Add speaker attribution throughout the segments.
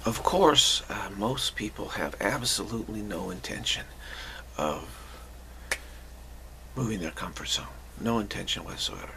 Speaker 1: Of course, most people have absolutely no intention of moving their comfort zone. No intention whatsoever.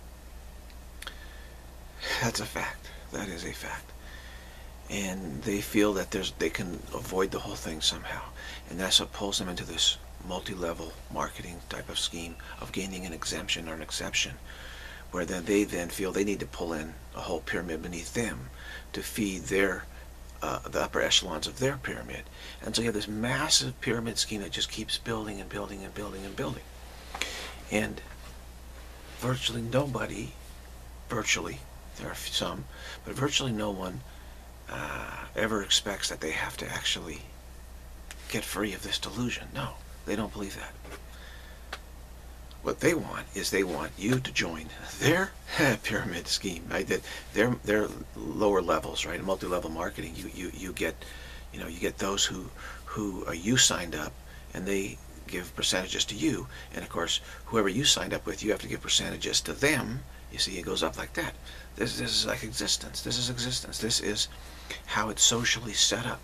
Speaker 1: That's a fact. That is a fact. And they feel that they can avoid the whole thing somehow. And that's what pulls them into this multi-level marketing type of scheme of gaining an exemption or an exception, where then they then feel they need to pull in a whole pyramid beneath them to feed their the upper echelons of their pyramid. And so you have this massive pyramid scheme that just keeps building and building and building and building. And virtually nobody, virtually, there are some, but virtually no one ever expects that they have to actually get free of this delusion. No, they don't believe that. What they want is they want you to join their pyramid scheme, right? That their lower levels, right? Multi-level marketing. You get, you get those who you signed up, and they give percentages to you, and of course whoever you signed up with, you have to give percentages to them. You see, it goes up like that. This is like existence. This is existence. This is how it's socially set up.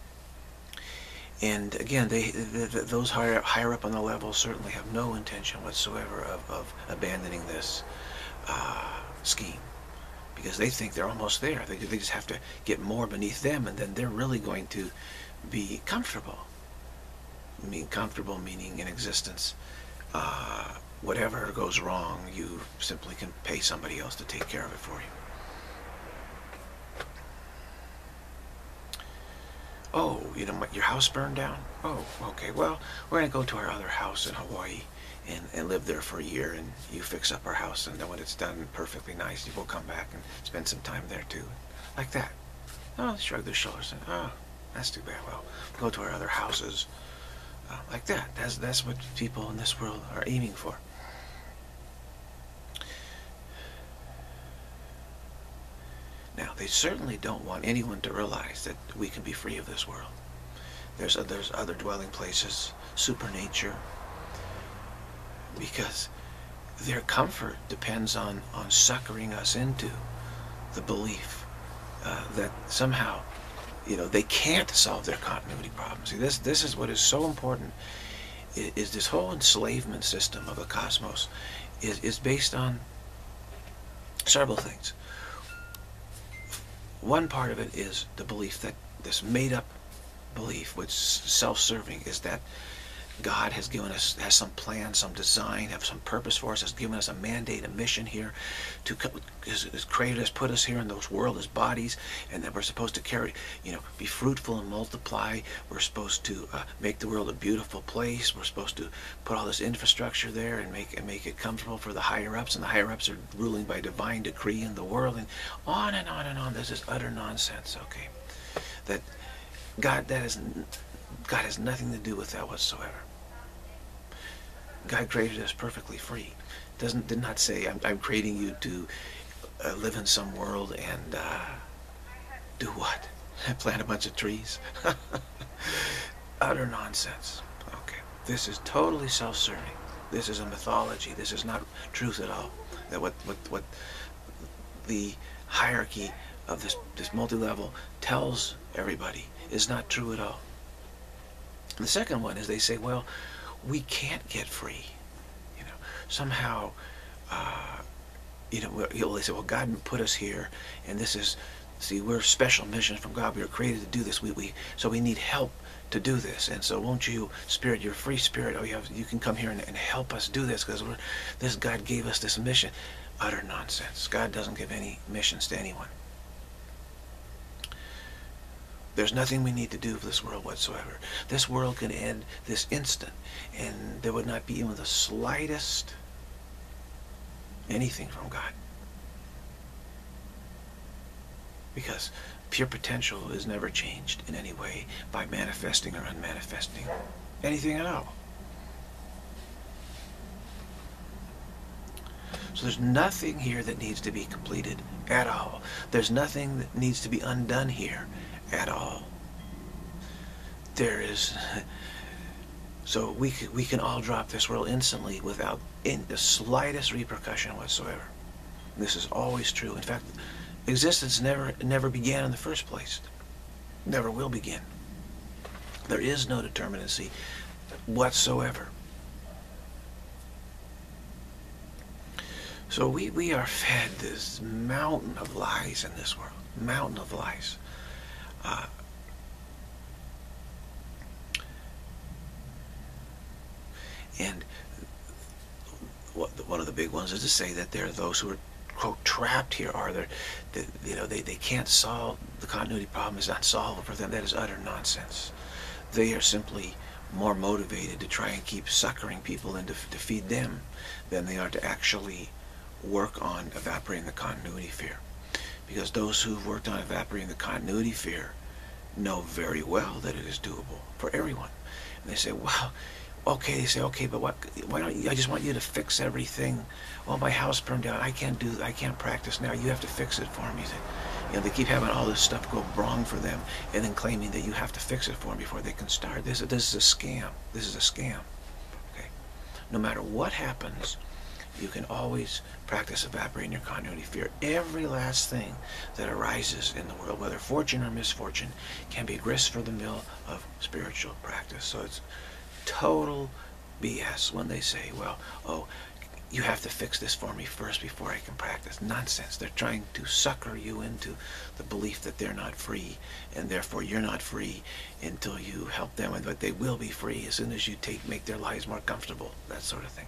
Speaker 1: And again, those higher up on the level certainly have no intention whatsoever of abandoning this scheme, because they think they're almost there. They just have to get more beneath them, and then they're really going to be comfortable. I mean, comfortable meaning in existence, whatever goes wrong, you simply can pay somebody else to take care of it for you. Oh, your house burned down? Oh, okay, well, we're going to go to our other house in Hawaii and live there for a year, and you fix up our house, and then when it's done perfectly nice, we'll come back and spend some time there too. Like that. Oh, they shrug their shoulders and, oh, that's too bad. Well, we'll go to our other houses. Like that. That's what people in this world are aiming for. Now, they certainly don't want anyone to realize that we can be free of this world. There's other dwelling places, supernature, because their comfort depends on suckering us into the belief that somehow, they can't solve their continuity problems. See, this is what is so important, is this whole enslavement system of the cosmos is based on several things. One part of it is the belief that this made-up belief, which is self-serving, is that God has given us, has some plan, some design, have some purpose for us, has given us a mandate, a mission here, has created us, put us here in this world as bodies, and that we're supposed to carry, be fruitful and multiply. We're supposed to make the world a beautiful place. We're supposed to put all this infrastructure there and make it comfortable for the higher-ups, and the higher-ups are ruling by divine decree in the world, and on and on and on. This is utter nonsense, okay? That God has nothing to do with that whatsoever. God created us perfectly free. Did not say, I'm creating you to live in some world and do what? Plant a bunch of trees? Utter nonsense. Okay, this is totally self-serving. This is a mythology. This is not truth at all. That what the hierarchy of this multi-level tells everybody is not true at all. And the second one is they say, well, we can't get free. Somehow, they say, well, God put us here, and this is, see, we're special missions from God. We were created to do this. So we need help to do this. And so won't you, Spirit, your free Spirit, you can come here and help us do this, because this God gave us this mission. Utter nonsense. God doesn't give any missions to anyone. There's nothing we need to do for this world whatsoever. This world can end this instant, and there would not be even the slightest anything from God. Because pure potential is never changed in any way by manifesting or unmanifesting anything at all. So there's nothing here that needs to be completed at all. There's nothing that needs to be undone here at all. There is, so we can all drop this world instantly without the slightest repercussion whatsoever. This is always true. In fact, existence never began in the first place. never will begin. There is no determinacy whatsoever. So we are fed this mountain of lies in this world. Mountain of lies. And one of the big ones is to say that there are those who are, quote, trapped here, or they can't solve, the continuity problem is unsolvable for them. That is utter nonsense. They are simply more motivated to try and keep suckering people in to feed them than they are to actually work on evaporating the continuity fear. Because those who've worked on evaporating the continuity fear know very well that it is doable for everyone. And they say, well, okay, they say, okay, but why don't you, I just want you to fix everything. Well, my house burned down, I can't practice now, you have to fix it for me. They keep having all this stuff go wrong for them, and then claiming that you have to fix it for them before they can start. This is a scam. This is a scam. Okay? No matter what happens, you can always practice evaporating your continuity fear. Every last thing that arises in the world, whether fortune or misfortune, can be grist for the mill of spiritual practice. So it's total BS when they say, well, oh, you have to fix this for me first before I can practice. Nonsense. They're trying to sucker you into the belief that they're not free, and therefore you're not free until you help them, but they will be free as soon as you make their lives more comfortable, that sort of thing.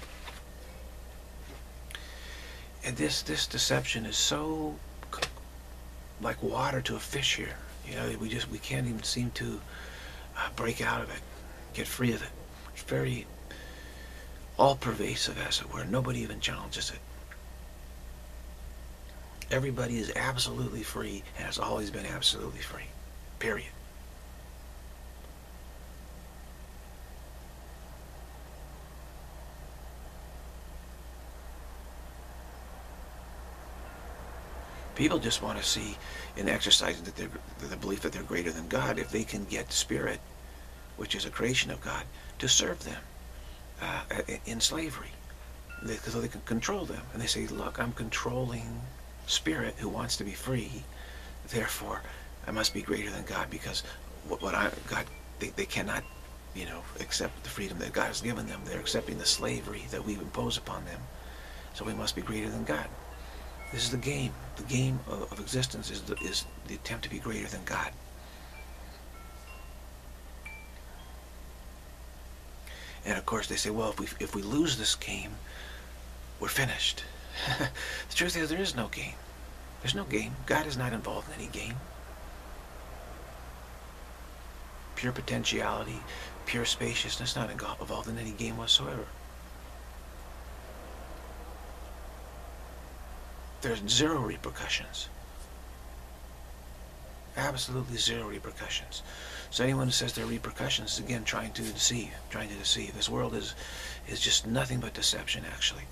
Speaker 1: And this deception is so like water to a fish here. We can't even seem to break out of it, get free of it. It's very all-pervasive, as it were. Nobody even challenges it. Everybody is absolutely free and has always been absolutely free. Period. People just want to see in exercising that the belief that they're greater than God, if they can get spirit, which is a creation of God, to serve them in slavery, so they can control them. And they say, look, I'm controlling spirit who wants to be free, therefore I must be greater than God, because they cannot, accept the freedom that God has given them. They're accepting the slavery that we impose upon them, so we must be greater than God. This is the game. The game of existence is the attempt to be greater than God. And of course they say, well, if we lose this game, we're finished. The truth is, there is no game. There's no game. God is not involved in any game. Pure potentiality, pure spaciousness, not involved in any game whatsoever. There's zero repercussions. Absolutely zero repercussions. So anyone who says there are repercussions is again trying to deceive. This world is just nothing but deception, actually.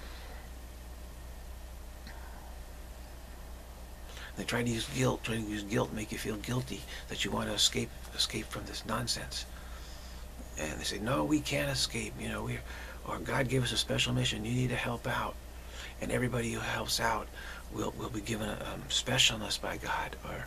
Speaker 1: They try to use guilt, make you feel guilty that you want to escape from this nonsense. And they say, no, we can't escape. Or God gave us a special mission. You need to help out. And everybody who helps out will be given a specialness by God, or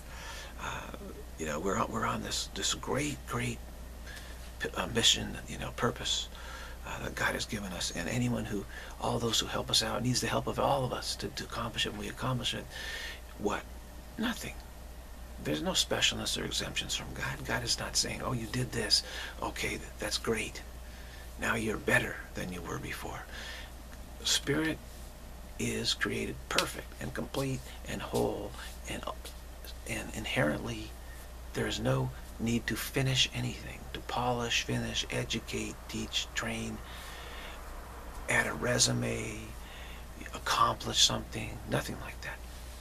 Speaker 1: we're on this great mission, purpose that God has given us. And all those who help us out needs the help of all of us to accomplish it. And we accomplish it. What? Nothing. There's no specialness or exemptions from God. God is not saying, oh, you did this, okay, that's great, now you're better than you were before. Spirit is created perfect and complete and whole, and inherently there is no need to finish anything, to polish, finish, educate, teach, train, add a resume, accomplish something, nothing like that.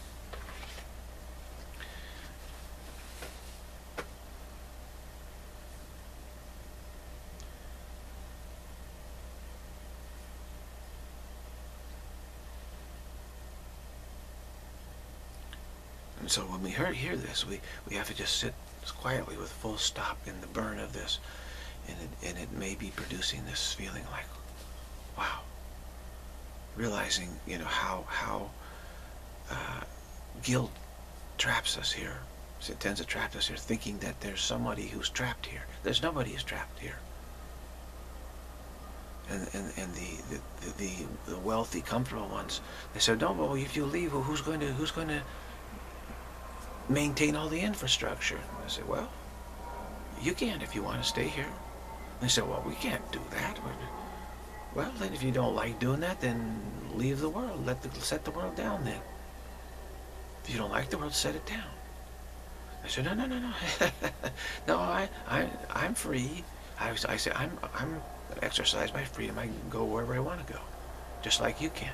Speaker 1: And so when we hear this, we have to just sit quietly with full stop in the burn of this, and it may be producing this feeling like, wow, realizing how guilt traps us here, Satans have trapped us here, thinking that there's somebody who's trapped here. There's nobody who's trapped here. And the wealthy, comfortable ones, they said, no, well, if you leave, well, who's going to maintain all the infrastructure? And I said, well, you can if you want to stay here. And they said, well, we can't do that. Well, then if you don't like doing that, then leave the world. Set the world down then. If you don't like the world, set it down. I said, no. No, I'm free. I said, I'm exercise my freedom. I can go wherever I want to go, just like you can.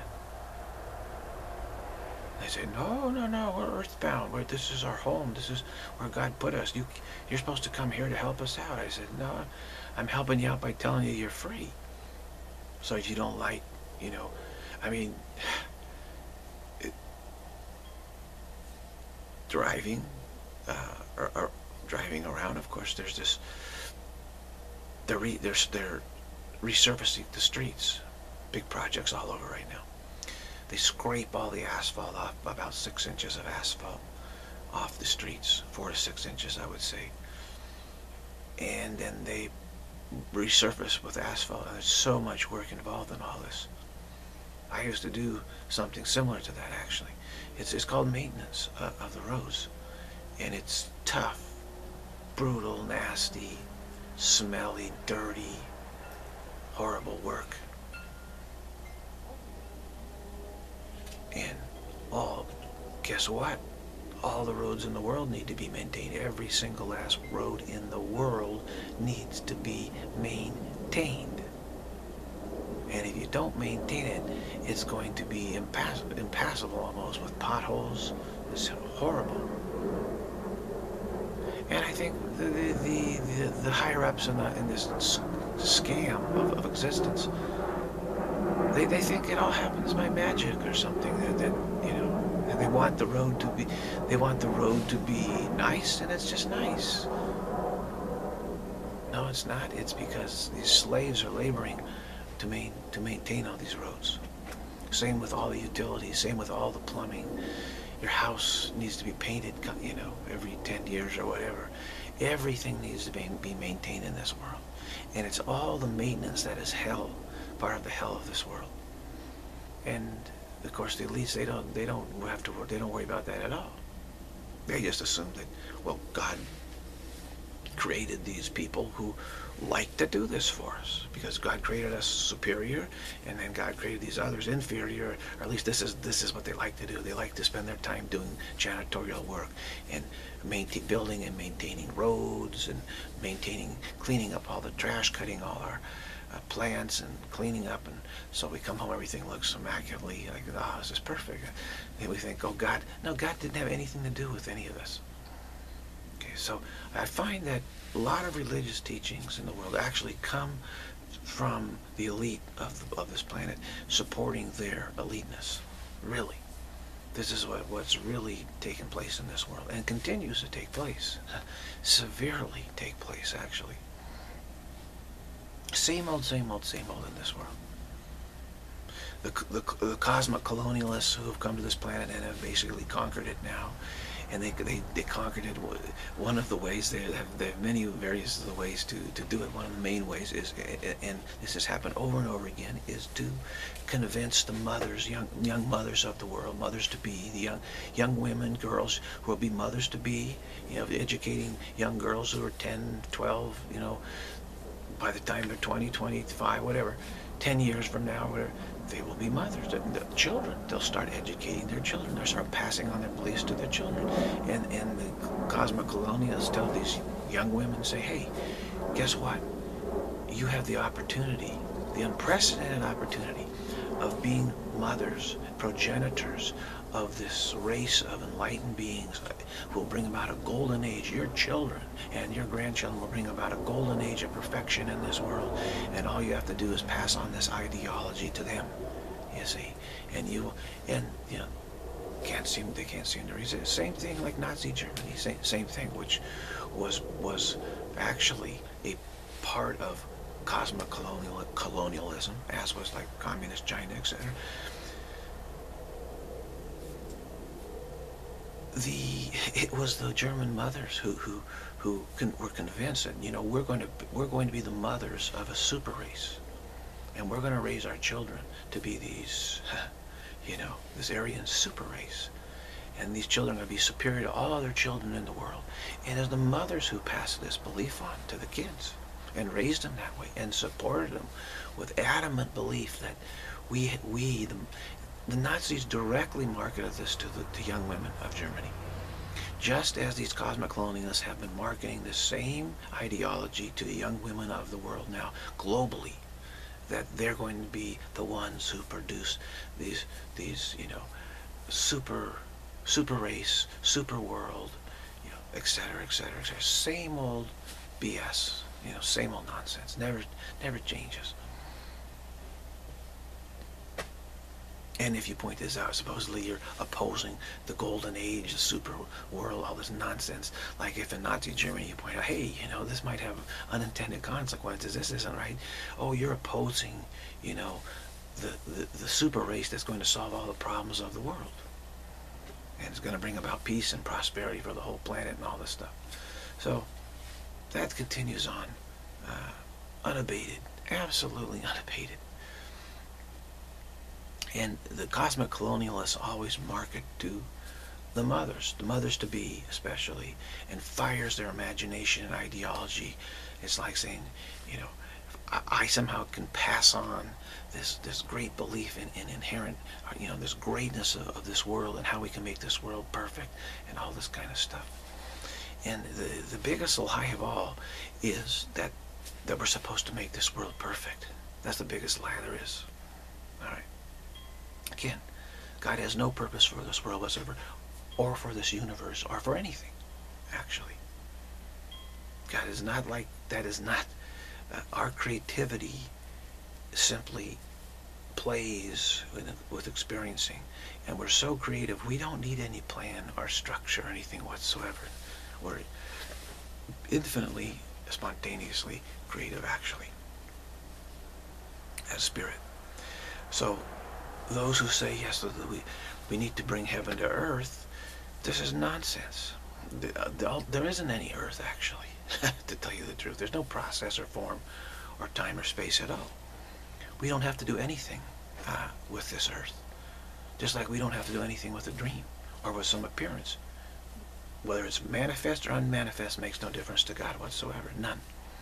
Speaker 1: They say, no, we're earthbound. This is our home. This is where God put us. You're supposed to come here to help us out. I said, no, I'm helping you out by telling you you're free. So if you don't like, I mean, driving, or driving around, of course, there's this, they're resurfacing the streets. Big projects all over right now. They scrape all the asphalt off, about 6 inches of asphalt off the streets, 4 to 6 inches, I would say. And then they resurface with asphalt. And there's so much work involved in all this. I used to do something similar to that, actually. It's called maintenance of the roads. And it's tough, brutal, nasty, smelly, dirty, horrible work. And guess what? All the roads in the world need to be maintained. Every single last road in the world needs to be maintained. And if you don't maintain it, it's going to be impassable almost, with potholes. It's horrible. And I think the higher-ups in this scam of existence, they think it all happens by magic or something. That and they want the road to be nice, and it's just nice. No, it's not. It's because these slaves are laboring to maintain all these roads. Same with all the utilities. Same with all the plumbing. Your house needs to be painted, every 10 years or whatever. Everything needs to be maintained in this world, and it's all the maintenance that is hell, part of the hell of this world. And of course, the elites, they don't worry about that at all. They just assume that, well, God created these people who like to do this for us, because God created us superior, and then God created these others inferior, or at least this is what they like to do. They like to spend their time doing janitorial work and building and maintaining roads, and cleaning up all the trash, cutting all our plants and cleaning up, and so we come home, everything looks immaculately, like, oh, this is perfect. And we think, oh, God didn't have anything to do with any of this. Okay, so I find that a lot of religious teachings in the world actually come from the elite of this planet, supporting their eliteness. Really, this is what's really taken place in this world, and continues to take place, severely take place, actually. Same old in this world. The cosmic colonialists who have come to this planet and have basically conquered it now, and they conquered it. One of the ways, they have many various of the ways to do it. One of the main ways is, and this has happened over and over again, is to convince the mothers, young mothers of the world, mothers to be, the young women, girls who will be mothers to be, educating young girls who are 10, 12, by the time they're 20, 25, whatever, 10 years from now, whatever, they will be mothers. The children, they'll start educating their children. They'll start passing on their beliefs to their children. And the cosmic colonialists tell these young women, say, hey, guess what? You have the opportunity, the unprecedented opportunity of being mothers, progenitors of this race of enlightened beings who will bring about a golden age. Your children and your grandchildren will bring about a golden age of perfection in this world, and all you have to do is pass on this ideology to them, you see, and they can't seem to resist. Same thing like Nazi Germany, same thing, which was actually a part of cosmic colonialism, as was like communist China, etc. it was the German mothers who were convinced that, you know, we're going to be the mothers of a super race, and we're going to raise our children to be these, you know, this Aryan super race, and these children are going to be superior to all other children in the world. And it's the mothers who passed this belief on to the kids and raised them that way and supported them with adamant belief that the Nazis directly marketed this to the young women of Germany, just as these cosmic colonialists have been marketing the same ideology to the young women of the world now globally, that they're going to be the ones who produce these you know, super race, super world, you know, etc., etc., etc. Same old BS, you know, same old nonsense. Never changes. And if you point this out, supposedly you're opposing the golden age, the super world, all this nonsense. Like if in Nazi Germany you point out, hey, you know, this might have unintended consequences, this isn't right. Oh, you're opposing, you know, the super race that's going to solve all the problems of the world. And it's going to bring about peace and prosperity for the whole planet and all this stuff. So that continues on, unabated, absolutely unabated. And the cosmic colonialists always market to the mothers to be especially, and fires their imagination and ideology. It's like saying, you know, I somehow can pass on this great belief in inherent, you know, this greatness of this world and how we can make this world perfect and all this kind of stuff. And the biggest lie of all is that we're supposed to make this world perfect. That's the biggest lie there is. All right. Again, God has no purpose for this world whatsoever, or for this universe, or for anything, actually. God is not like, that is not, our creativity simply plays with experiencing. And we're so creative, we don't need any plan or structure or anything whatsoever. We're infinitely, spontaneously creative, actually, as spirit. So, those who say, yes, we need to bring heaven to earth, this is nonsense. There isn't any earth, actually, to tell you the truth. There's no process or form or time or space at all. We don't have to do anything with this earth. Just like we don't have to do anything with a dream or with some appearance. Whether it's manifest or unmanifest makes no difference to God whatsoever. None.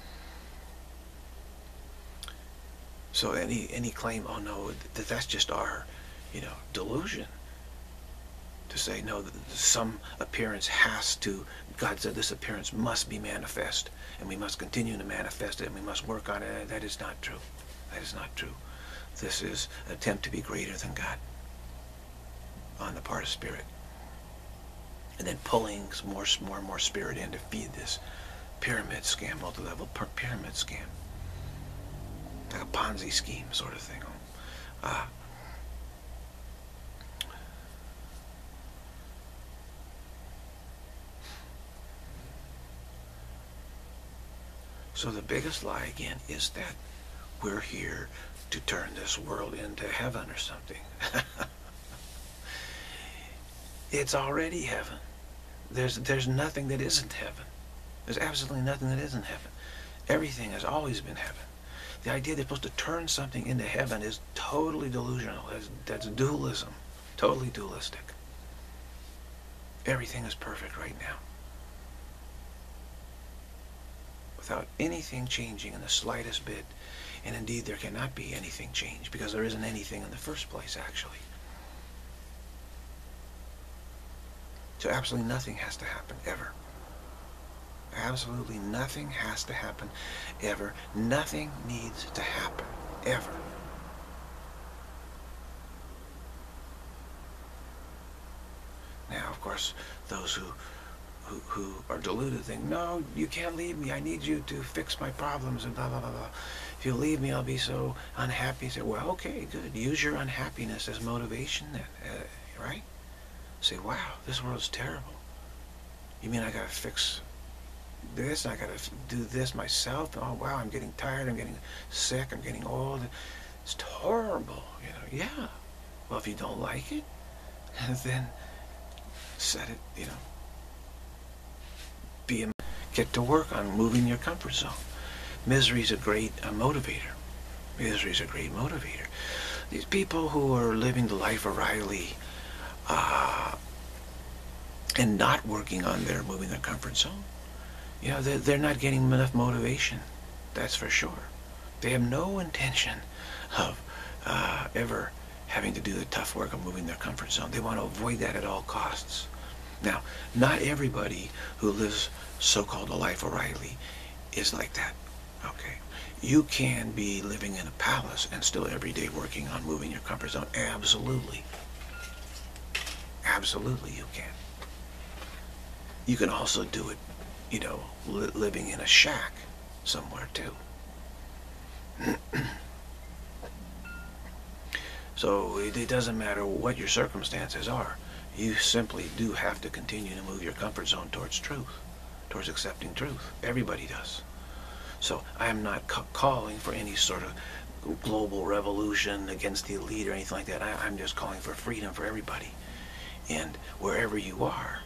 Speaker 1: So any claim, oh no, that's just our, you know, delusion. To say, no, some appearance has to, God said this appearance must be manifest, and we must continue to manifest it, and we must work on it. That is not true. That is not true. This is an attempt to be greater than God on the part of spirit. And then pulling more and more spirit in to feed this pyramid scam, multi-level pyramid scam. Like a Ponzi scheme sort of thing. So the biggest lie, again, is that we're here to turn this world into heaven or something. It's already heaven. There's nothing that isn't heaven. There's absolutely nothing that isn't heaven. Everything has always been heaven. The idea they're supposed to turn something into heaven is totally delusional. That's dualism. Totally dualistic. Everything is perfect right now, without anything changing in the slightest bit. And indeed, there cannot be anything changed, because there isn't anything in the first place, actually. So absolutely nothing has to happen, ever. Absolutely nothing has to happen, ever. Nothing needs to happen, ever. Now, of course, those who are deluded think, no, you can't leave me. I need you to fix my problems and blah, blah, blah, blah. If you leave me, I'll be so unhappy. Say, well, okay, good. Use your unhappiness as motivation then, right? Say, wow, this world's terrible. You mean I gotta fix this? I gotta do this myself? Oh, wow, I'm getting tired. I'm getting sick. I'm getting old. It's horrible. You know, yeah. Well, if you don't like it, then Set it, get to work on moving your comfort zone. Misery is a great motivator. Misery is a great motivator. These people who are living the life of Riley and not working on their moving their comfort zone, they're not getting enough motivation. That's for sure. They have no intention of ever having to do the tough work of moving their comfort zone. They want to avoid that at all costs. Now, not everybody who lives so-called a life of Riley is like that. Okay? You can be living in a palace and still every day working on moving your comfort zone. Absolutely. Absolutely you can. You can also do it, living in a shack somewhere too. So it doesn't matter what your circumstances are. You simply do have to continue to move your comfort zone towards truth, towards accepting truth. Everybody does. So I am not calling for any sort of global revolution against the elite or anything like that. I'm just calling for freedom for everybody. And wherever you are,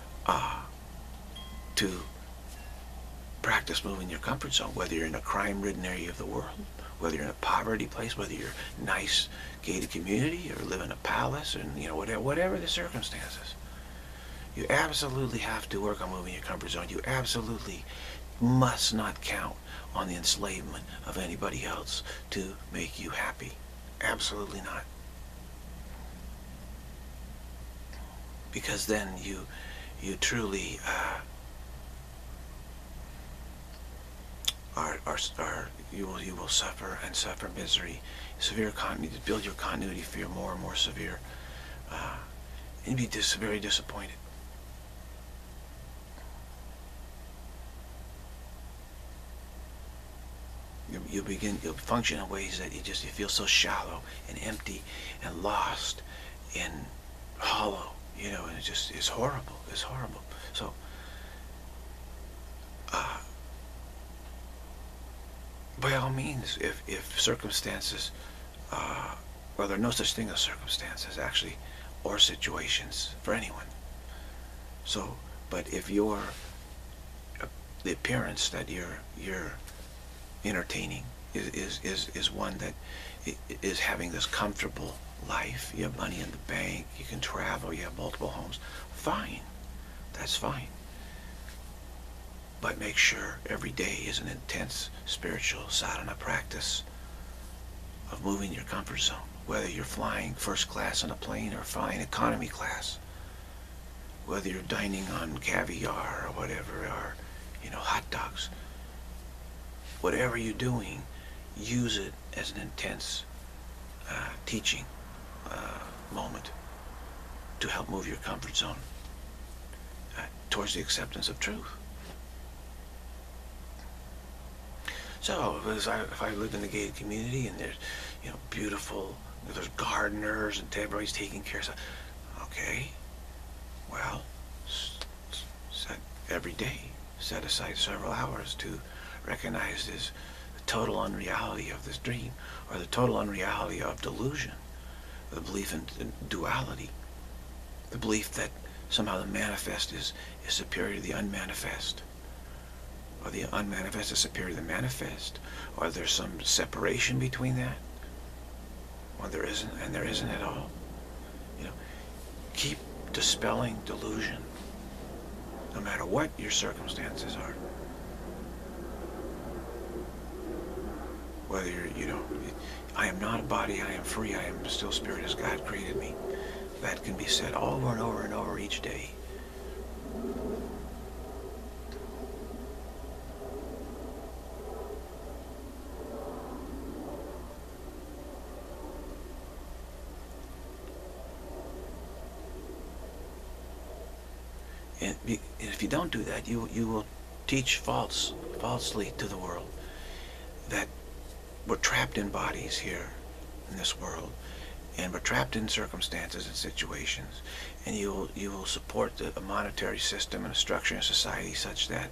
Speaker 1: to practice moving your comfort zone, whether you're in a crime-ridden area of the world, whether you're in a poverty place, whether you're nice gated community or live in a palace, and whatever the circumstances, you absolutely have to work on moving your comfort zone. You absolutely must not count on the enslavement of anybody else to make you happy. Absolutely not. Because then you truly you will suffer and suffer misery, severe continuity, build your continuity fear more and more severe, and be very disappointed. You'll function in ways that you feel so shallow and empty and lost and hollow, and it's horrible. It's horrible. So, by all means, if circumstances, well, there are no such thing as circumstances, actually, or situations for anyone. So, but if the appearance that you're entertaining is one that is having this comfortable life, you have money in the bank, you can travel, you have multiple homes, fine, that's fine. But make sure every day is an intense spiritual sadhana practice of moving your comfort zone, whether you're flying first class on a plane or flying economy class, whether you're dining on caviar or whatever, or hot dogs. Whatever you're doing, use it as an intense teaching moment to help move your comfort zone towards the acceptance of truth. So if I lived in a gated community and there's beautiful, there's gardeners and everybody's taking care of stuff, okay, well, every day set aside several hours to recognize the total unreality of this dream, or the total unreality of delusion, the belief in duality, the belief that somehow the manifest is superior to the unmanifest, or the unmanifest is superior to the manifest, or there's some separation between that, or there isn't, and there isn't at all. Keep dispelling delusion, no matter what your circumstances are. Whether I am not a body, I am free, I am still spirit as God created me. That can be said over and over and over each day. And if you don't do that, you will teach falsely to the world that we're trapped in bodies here in this world, and we're trapped in circumstances and situations, and you will support a monetary system and a structure in society such that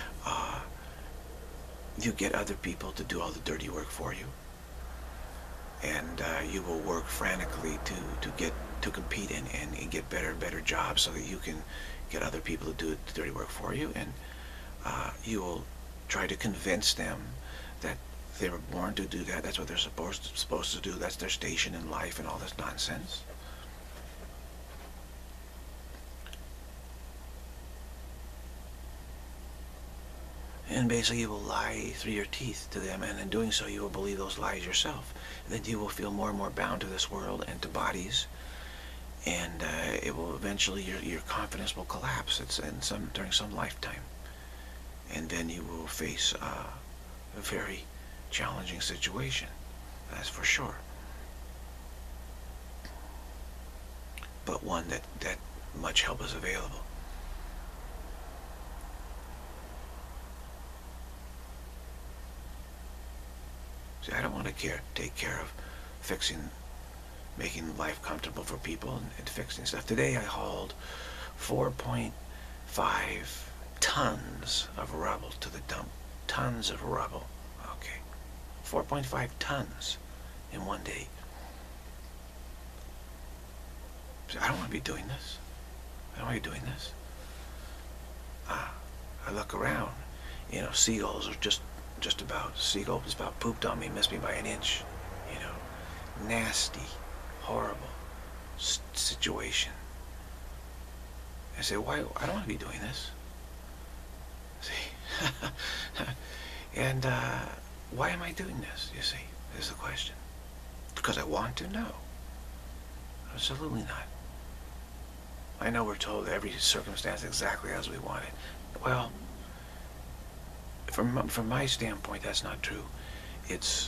Speaker 1: you get other people to do all the dirty work for you, and you will work frantically to get to compete and get better jobs so that you can get other people to do the dirty work for you, and you will try to convince them that they were born to do that. That's what they're supposed to do. That's their station in life, and all this nonsense. And basically you will lie through your teeth to them, and in doing so you will believe those lies yourself. And then you will feel more and more bound to this world and to bodies, and it will eventually, your confidence will collapse. It's during some lifetime, and then you will face a very challenging situation, that's for sure, but one that much help is available. See, I don't want to take care of making life comfortable for people and fixing stuff. Today I hauled 4.5 tons of rubble to the dump. Tons of rubble. Okay. 4.5 tons in one day. See, I don't want to be doing this. I don't want to be doing this. I look around, you know, seagulls are just about, seagull just about pooped on me, missed me by an inch, you know. Nasty, horrible situation. I say, why? I don't want to be doing this. See? And why am I doing this, you see, is the question. Because I want to? No. Absolutely not. I know we're told every circumstance exactly as we want it. Well, from my standpoint, that's not true. It's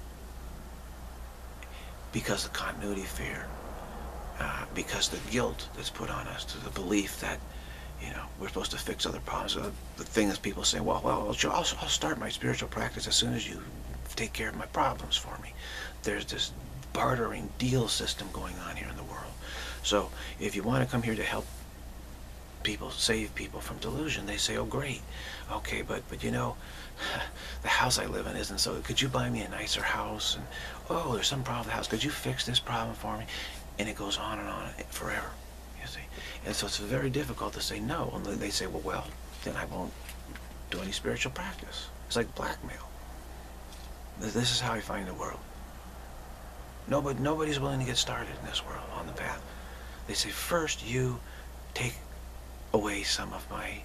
Speaker 1: because of continuity fear, because the guilt that's put on us, to the belief that, you know, we're supposed to fix other problems. The thing is, people say, well, I'll start my spiritual practice as soon as you take care of my problems for me. There's this bartering deal system going on here in the world. So if you want to come here to help people, save people from delusion, they say, oh great, okay, but you know, the house I live in isn't so good. Could you buy me a nicer house? And oh, there's some problem with the house. Could you fix this problem for me? And it goes on and on forever, you see. And so it's very difficult to say no. And they say, well, then I won't do any spiritual practice. It's like blackmail. This is how I find the world. Nobody's willing to get started in this world on the path. They say, first you take away some of my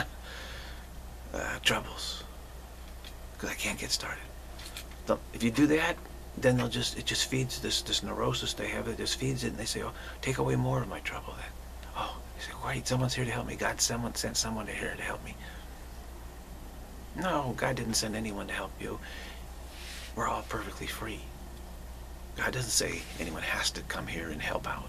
Speaker 1: troubles, because I can't get started. If you do that, then it just feeds this neurosis they have. It just feeds it, and they say, oh, take away more of my trouble then. Oh, you say, wait, someone's here to help me. God sent someone here to help me. No, God didn't send anyone to help you. We're all perfectly free. God doesn't say anyone has to come here and help out.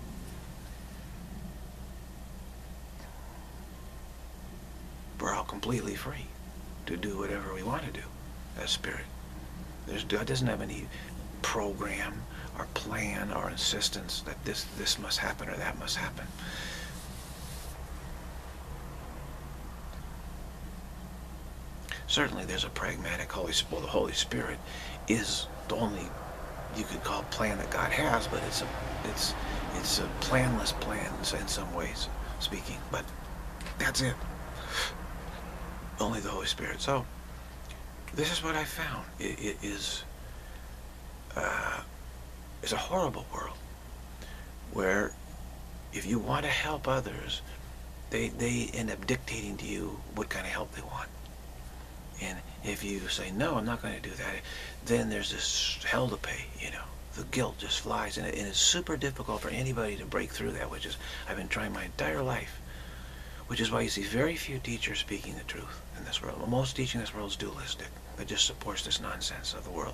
Speaker 1: We're all completely free to do whatever we want to do as spirit. God doesn't have any program or plan or insistence that this must happen or that must happen. Certainly there's a pragmatic Holy Spirit. Well, the Holy Spirit is the only, you could call, plan that God has, but it's a planless plan in some ways speaking, but that's it. Only the Holy Spirit. So this is what I found. It is a horrible world where if you want to help others, they end up dictating to you what kind of help they want. And if you say, no, I'm not going to do that, then there's this hell to pay, you know. The guilt just flies, and it's super difficult for anybody to break through that, which is, I've been trying my entire life, which is why you see very few teachers speaking the truth in this world. Well, most teaching in this world is dualistic. It just supports this nonsense of the world.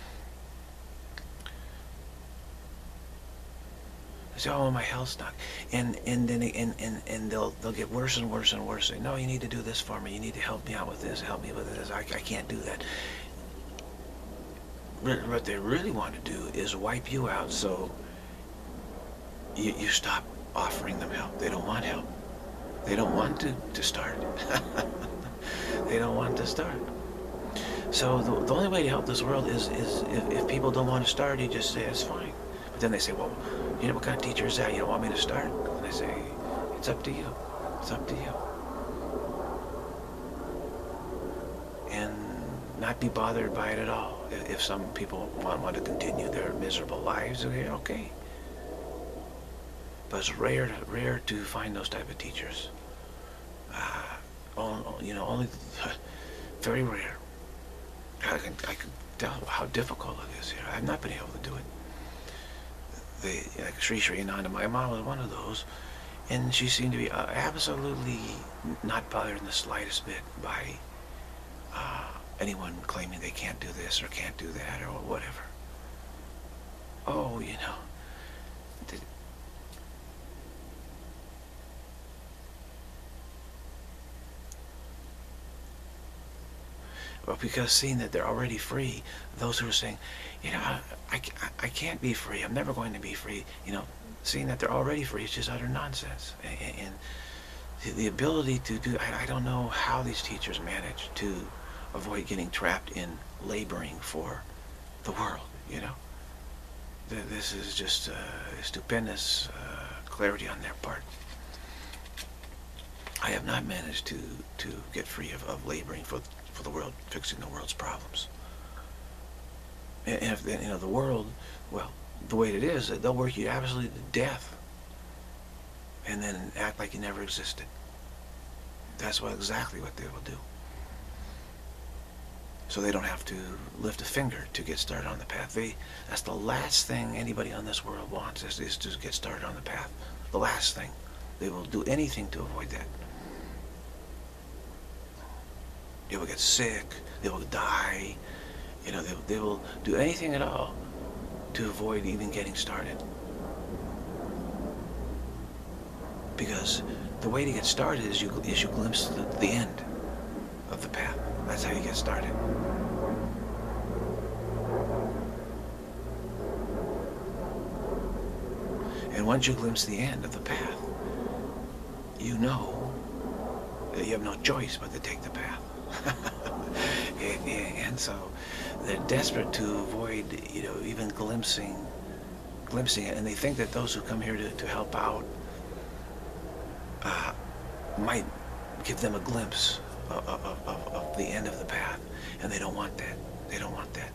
Speaker 1: They say, oh, my health's not. And then they'll get worse and worse and worse. Say, no, you need to do this for me. You need to help me out with this. Help me with this. I can't do that. What they really want to do is wipe you out, so you stop offering them help. They don't want help. They don't want to start. They don't want to start. So the only way to help this world is if people don't want to start, you just say, it's fine. But then they say, well, you know, what kind of teacher is that? You don't want me to start? And I say, it's up to you. It's up to you. And not be bothered by it at all. If some people want to continue their miserable lives, okay. But it's rare to find those type of teachers. You know, only very rare. I can tell how difficult it is here. I've not been able to do it. Like Sri Ananda, my mom was one of those, and she seemed to be absolutely not bothered in the slightest bit by anyone claiming they can't do this or can't do that or whatever. Oh, you know. Well, because seeing that they're already free, those who are saying, you know, I can't be free, I'm never going to be free, you know, seeing that they're already free is just utter nonsense. And the ability to do, I don't know how these teachers manage to avoid getting trapped in laboring for the world, you know. This is just stupendous clarity on their part. I have not managed to get free of laboring for the world, fixing the world's problems. And if, you know, the world, well, the way it is, they'll work you absolutely to death and then act like you never existed. That's exactly what they will do. So they don't have to lift a finger to get started on the path. That's the last thing anybody on this world wants, is to get started on the path. The last thing. They will do anything to avoid that. They will get sick, they will die, you know, they will do anything at all to avoid even getting started. Because the way to get started is you glimpse the end of the path. That's how you get started. And once you glimpse the end of the path, you know that you have no choice but to take the path. And so they're desperate to avoid, you know, even glimpsing it, and they think that those who come here to help out might give them a glimpse of the end of the path, and they don't want that. They don't want that.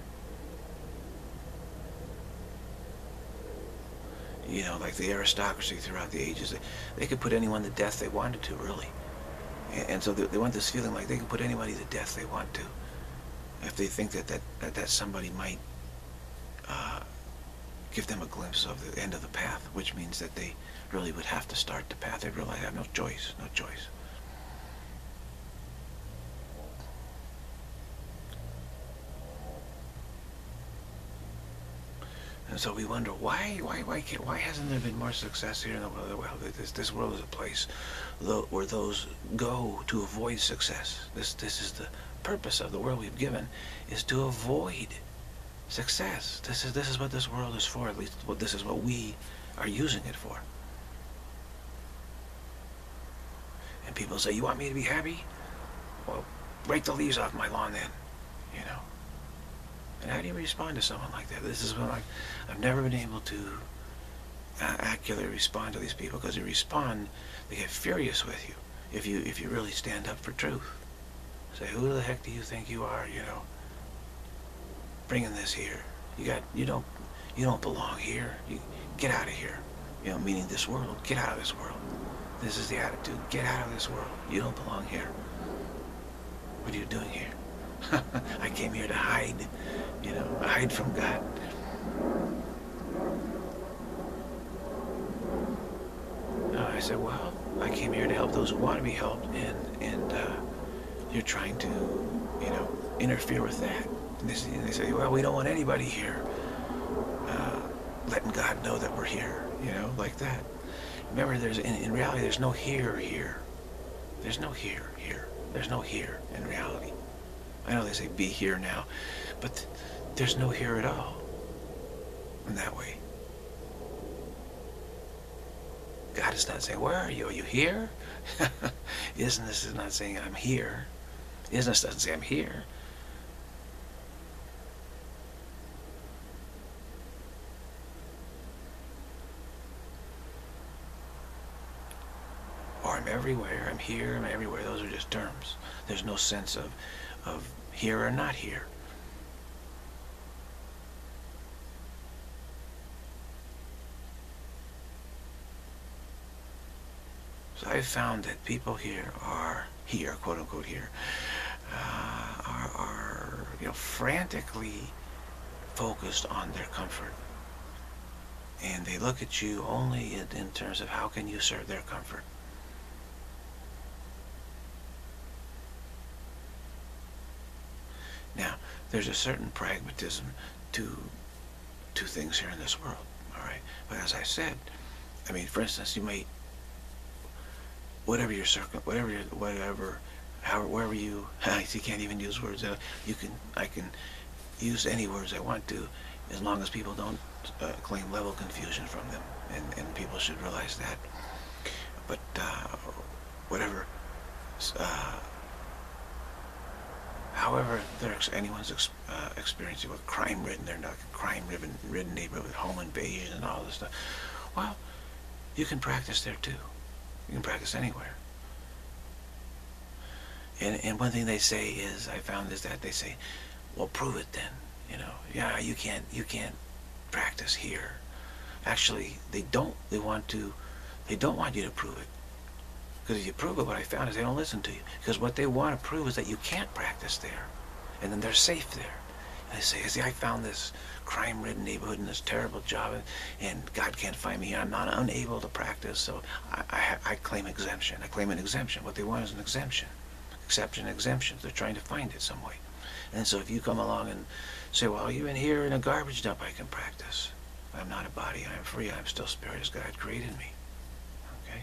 Speaker 1: You know, like the aristocracy throughout the ages, they could put anyone to death they wanted to, really. And so they want this feeling like they can put anybody to death they want to, if they think that somebody might give them a glimpse of the end of the path, which means that they really would have to start the path. They realize they have no choice, no choice. And so we wonder why hasn't there been more success here in the world? Well, this world is a place where those go to avoid success. This is the purpose of the world we've given, is to avoid success. This is what this world is for. At least this is what we are using it for. And people say, "You want me to be happy? Well, rake the leaves off my lawn then," you know. And how do you respond to someone like that? This is when I've never been able to accurately respond to these people, because they respond, they get furious with you if you really stand up for truth. Say, who the heck do you think you are? You know, bringing this here. You don't belong here. You get out of here. You know, meaning this world. Get out of this world. This is the attitude. Get out of this world. You don't belong here. What are you doing here? I came here to hide, you know, hide from God. I said, well, I came here to help those who want to be helped, and you're trying to, you know, interfere with that. And they say, well, we don't want anybody here letting God know that we're here, you know, like that. Remember, in reality, there's no here. There's no here. There's no here in reality. I know they say be here now, but there's no here at all in that way. God is not saying, where are you? Are you here? Isness is not saying I'm here. Isness doesn't say I'm here. everywhere, I'm here, I'm everywhere. Those are just terms. There's no sense of here or not here. So I've found that people here are here, quote unquote here, are frantically focused on their comfort, and they look at you only in terms of how can you serve their comfort. Now, there's a certain pragmatism to things here in this world, all right? But as I said, I mean, for instance, you may, whatever your wherever you, you can't even use words. I can use any words I want to, as long as people don't claim level confusion from them, and people should realize that. But whatever, however anyone's experiencing with crime-ridden, they're not a crime-ridden neighborhood with home invasion and all this stuff. Well, you can practice there too. You can practice anywhere. And one thing they say is, I found, is that they say, well, prove it then. Yeah, you can't practice here. Actually, they don't want you to prove it. Because if you prove it, what I found is they don't listen to you. Because what they want to prove is that you can't practice there. And then they're safe there. And they say, see, I found this crime-ridden neighborhood and this terrible job, and God can't find me here. I'm not unable to practice, so I claim exemption. I claim an exemption. What they want is an exemption. Exemptions. They're trying to find it some way. And so if you come along and say, well, even here in a garbage dump I can practice. I'm not a body. I'm free. I'm still spirit as God created me. Okay?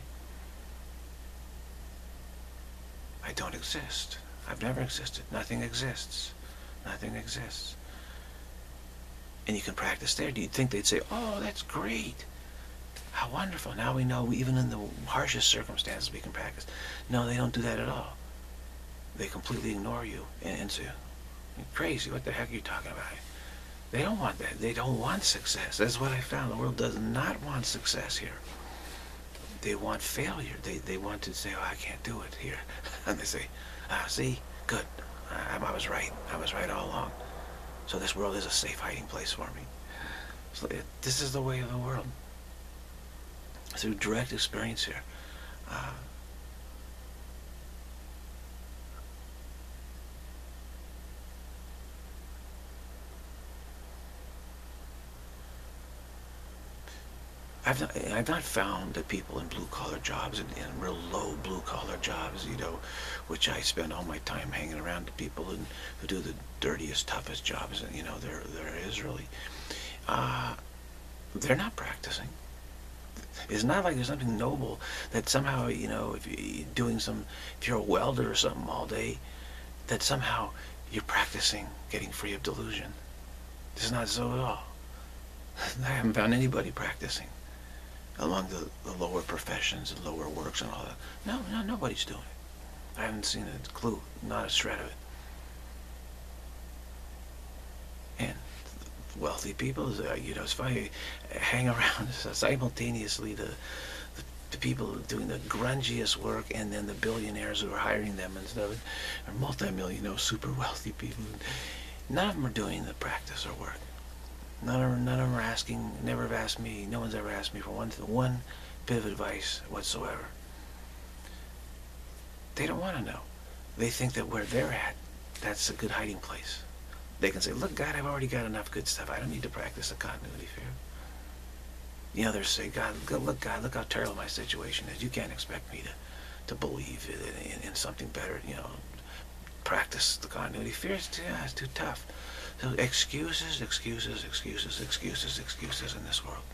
Speaker 1: I don't exist. I've never existed. Nothing exists. Nothing exists. And you can practice there. Do you think they'd say, oh, that's great. How wonderful. Now we know even in the harshest circumstances we can practice. No, they don't do that at all. They completely ignore you and say, you're crazy. What the heck are you talking about? They don't want that. They don't want success. That's what I found. The world does not want success here. They want failure. They want to say, oh, I can't do it here. And they say, see, good. I was right. I was right all along. So this world is a safe hiding place for me. So this is the way of the world. Through direct experience here. I've not found that people in blue-collar jobs and real low blue-collar jobs, which I spend all my time hanging around to people who do the dirtiest, toughest jobs, and there is really, they're not practicing. It's not like there's something noble that somehow, if you're a welder or something all day, that somehow you're practicing getting free of delusion. It's not so at all. I haven't found anybody practicing along the lower professions and lower works and all that. No, nobody's doing it. I haven't seen a clue, not a shred of it. And wealthy people, it's funny, hang around simultaneously the people doing the grungiest work, and then the billionaires who are hiring them and stuff, are multi-million, super wealthy people. None of them are doing the practice or work. None of them are asking, never have asked me, no one's ever asked me for one bit of advice whatsoever. They don't want to know. They think that where they're at, that's a good hiding place. They can say, look, God, I've already got enough good stuff. I don't need to practice the continuity fear. The others say, God, look how terrible my situation is. You can't expect me to believe in something better, practice the continuity fear. It's too tough. So excuses in this world.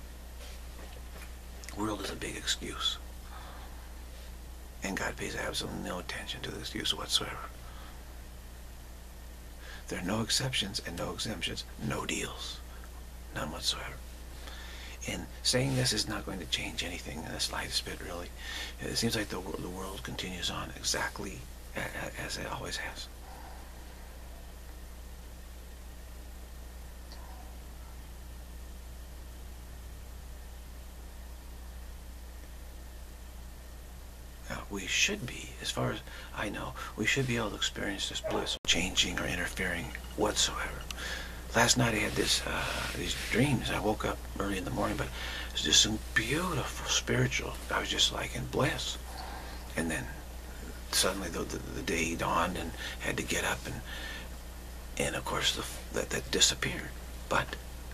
Speaker 1: The world is a big excuse. And God pays absolutely no attention to the excuse whatsoever. There are no exceptions and no exemptions, no deals. None whatsoever. And saying this is not going to change anything in the slightest bit, really. It seems like the world continues on exactly as it always has. Now, we should be, as far as I know, we should be able to experience this bliss, changing or interfering whatsoever. Last night I had these dreams. I woke up early in the morning, but it was just some beautiful spiritual. I was just like in bliss, and then suddenly the day dawned and had to get up, and of course that disappeared. But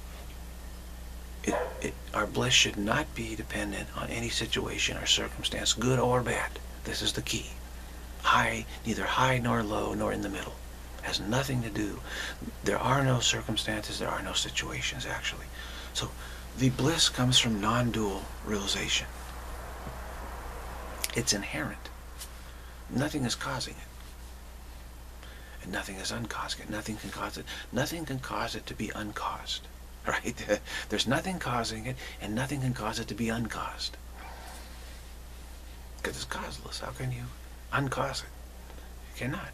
Speaker 1: our bliss should not be dependent on any situation or circumstance, good or bad. This is the key. Neither high nor low nor in the middle. Has nothing to do. There are no circumstances, there are no situations, actually. So the bliss comes from non-dual realization. It's inherent. Nothing is causing it. And nothing is uncausing it. Nothing can cause it. Nothing can cause it to be uncaused. Right? There's nothing causing it, and nothing can cause it to be uncaused. Because it's causeless. How can you uncause it? You cannot.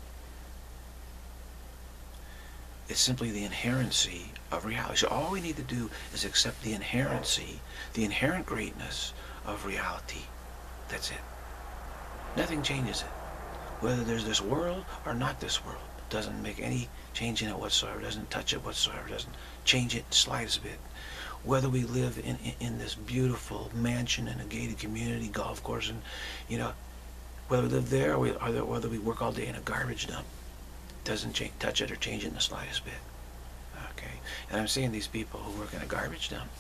Speaker 1: It's simply the inherency of reality. So all we need to do is accept the inherency, the inherent greatness of reality. That's it. Nothing changes it. Whether there's this world or not this world, doesn't make any change in it whatsoever, doesn't touch it whatsoever, doesn't change it the slightest bit. Whether we live in this beautiful mansion in a gated community, golf course, and whether we live there or whether we work all day in a garbage dump, doesn't touch it or change it in the slightest bit. Okay, and I'm seeing these people who work in a garbage dump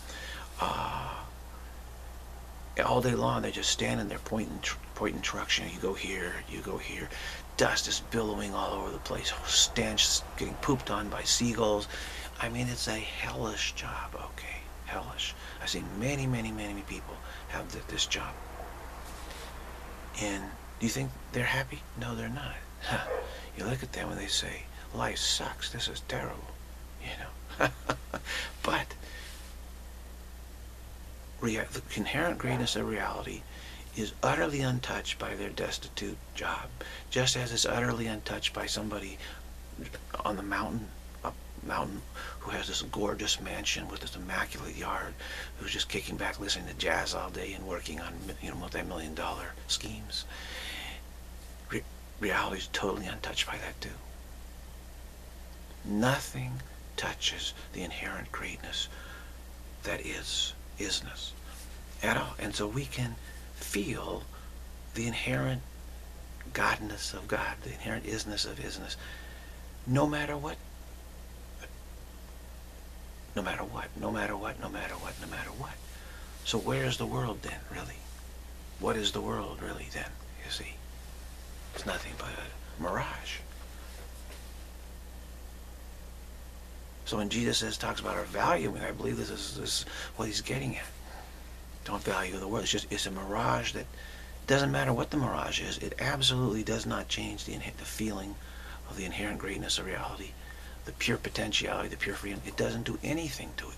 Speaker 1: all day long. They're just standing there pointing trucks. You go here, you go here. Dust is billowing all over the place. Stench getting pooped on by seagulls. I mean, it's a hellish job. Okay, hellish. I've seen many, many, many people have this job. And do you think they're happy? No, they're not. You look at them and they say, life sucks. This is terrible. But the inherent greatness of reality is utterly untouched by their destitute job, just as it's utterly untouched by somebody on the mountain who has this gorgeous mansion with this immaculate yard, who's just kicking back listening to jazz all day and working on multi-million-dollar schemes. Reality is totally untouched by that too. Nothing touches the inherent greatness that is isness at all. And so we can feel the inherent godness of God, the inherent isness of isness, no matter what. No matter what, no matter what, no matter what, no matter what. So where is the world then, really? What is the world really then, you see? It's nothing but a mirage. So when Jesus talks about our value, I believe this is what he's getting at. Don't value the world. It's a mirage that doesn't matter what the mirage is. It absolutely does not change the feeling of the inherent greatness of reality, the pure potentiality, the pure freedom. It doesn't do anything to it.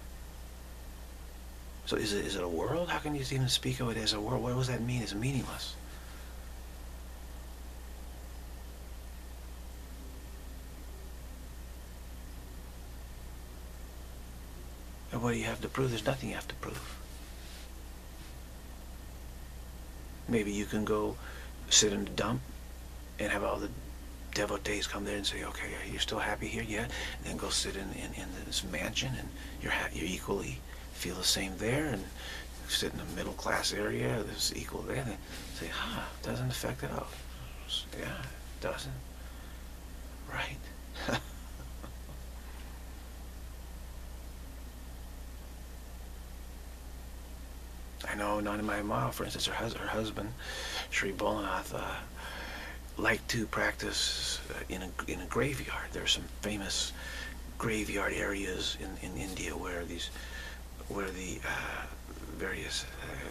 Speaker 1: So is it a world? How can you even speak of it as a world? What does that mean? It's meaningless. And what do you have to prove? There's nothing you have to prove. Maybe you can go sit in the dump and have all the devotees come there and say, okay, are you still happy here? Yeah. And then go sit in this mansion and you're equally feel the same there, and sit in the middle class area, there's equal there, and say, doesn't affect it all. Yeah, it doesn't. Right? I know Nani my Ma, for instance, her husband, Sri Bholanath, liked to practice in a graveyard. There are some famous graveyard areas in India where the various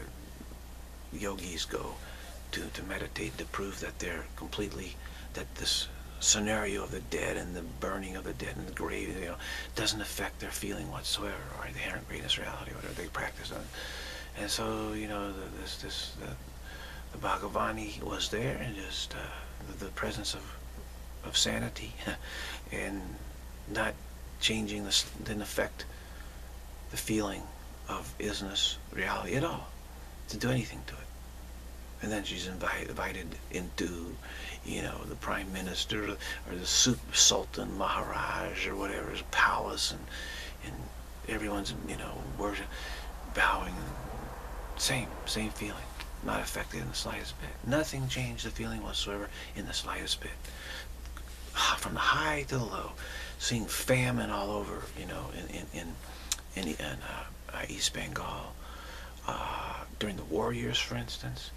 Speaker 1: yogis go to meditate, to prove that they're completely, that this scenario of the dead and the burning of the dead in the grave, doesn't affect their feeling whatsoever, or the inherent greatness reality, whatever they practice on. And so, the Bhagavani was there, and just the presence of sanity and not changing this didn't affect the feeling of isness, reality at all, to do anything to it. And then she's invited into, you know, the prime minister or the super sultan Maharaj or whatever's palace, and everyone's, you know, worship, bowing. Same feeling. Not affected in the slightest bit. Nothing changed the feeling whatsoever in the slightest bit. From the high to the low, seeing famine all over, you know, in East Bengal during the war years, for instance.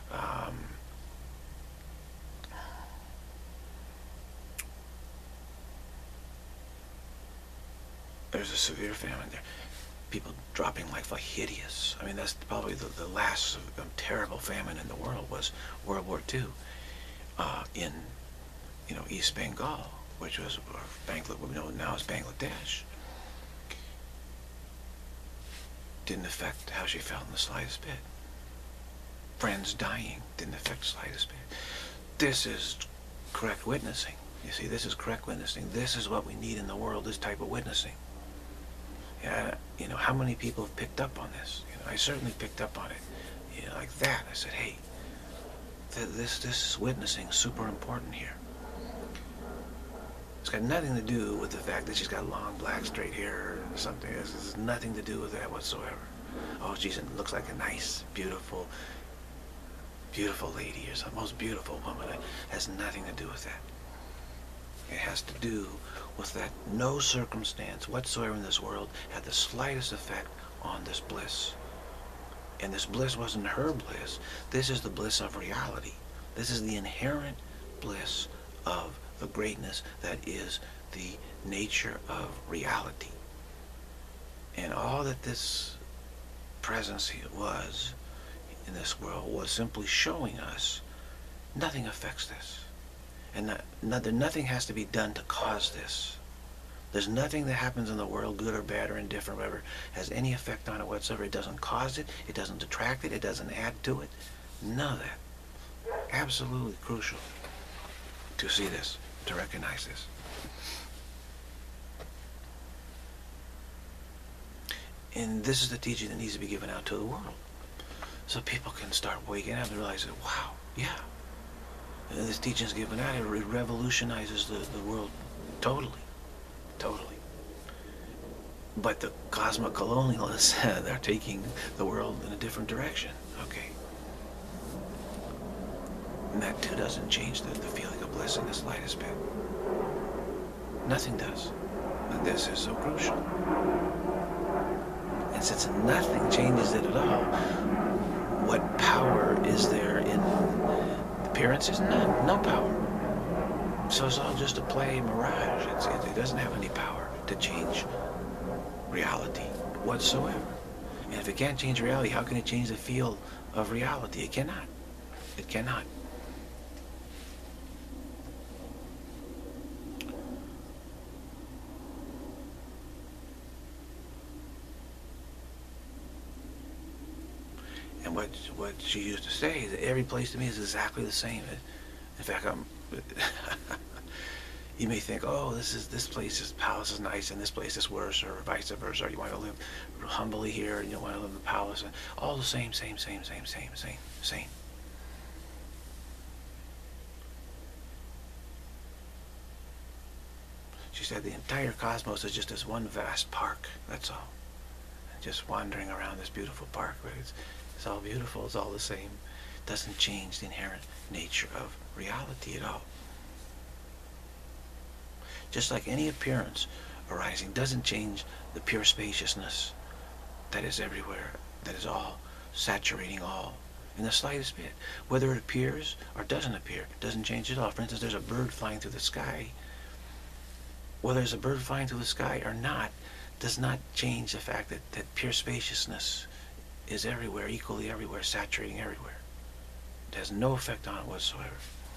Speaker 1: There's a severe famine there. People dropping like hideous. I mean, that's probably the last terrible famine in the world was World War II in, you know, East Bengal, which was what we know now as Bangladesh. Didn't affect how she felt in the slightest bit. Friends dying didn't affect the slightest bit. This is correct witnessing. You see, this is correct witnessing. This is what we need in the world, this type of witnessing. Yeah, you know, how many people have picked up on this? You know, I certainly picked up on it. You know, like that. I said, hey, this witnessing is super important here. It's got nothing to do with the fact that she's got long, black, straight hair or something. This has nothing to do with that whatsoever. Oh, she looks like a nice, beautiful lady or some most beautiful woman. It has nothing to do with that. It has to do with that no circumstance whatsoever in this world had the slightest effect on this bliss. And this bliss wasn't her bliss. This is the bliss of reality. This is the inherent bliss of the greatness that is the nature of reality. And all that this presence was in this world was simply showing us nothing affects this. And nothing has to be done to cause this. There's nothing that happens in the world, good or bad or indifferent, whatever, has any effect on it whatsoever. It doesn't cause it. It doesn't detract it. It doesn't add to it. None of that. Absolutely crucial to see this, to recognize this. And this is the teaching that needs to be given out to the world. So people can start waking up and realize that, wow, yeah. And this teaching is given out, it revolutionizes the world totally. Totally. But the cosmic colonialists, they're taking the world in a different direction. Okay. And that too doesn't change the feeling of bliss in the slightest bit. Nothing does. And this is so crucial. And since nothing changes it at all, what power is there in appearances? None. No power. So it's all just a play, mirage. It doesn't have any power to change reality whatsoever. And if it can't change reality, how can it change the feel of reality? It cannot. It cannot. And what she used to say is that every place to me is exactly the same. In fact, you may think, oh, this palace is nice, and this place is worse, or vice versa. Or you want to live humbly here, and you want to live in the palace, and all the same. She said the entire cosmos is just this one vast park. That's all. And just wandering around this beautiful park, but it's all beautiful. It's all the same. It doesn't change the inherent nature of reality at all. Just like any appearance arising doesn't change the pure spaciousness that is everywhere, that is all, saturating all, in the slightest bit. Whether it appears or doesn't appear, doesn't change at all. For instance, there's a bird flying through the sky. Whether there's a bird flying through the sky or not, does not change the fact that pure spaciousness is everywhere, equally everywhere, saturating everywhere. It has no effect on it whatsoever.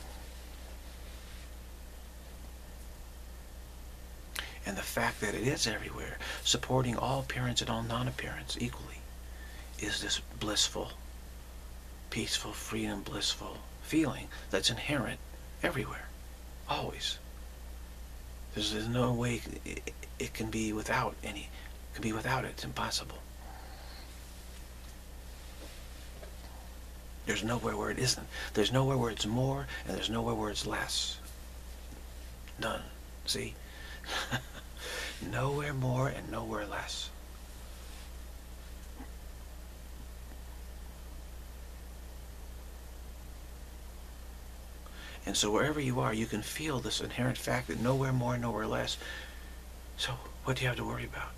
Speaker 1: And the fact that it is everywhere, supporting all appearance and all non-appearance equally, is this blissful, peaceful, freedom, blissful feeling that's inherent everywhere, always. There's no way it can be without any. It can be without it. It's impossible. There's nowhere where it isn't. There's nowhere where it's more, and there's nowhere where it's less. None. See? Nowhere more and nowhere less. And so wherever you are, you can feel this inherent fact that nowhere more, nowhere less. So what do you have to worry about?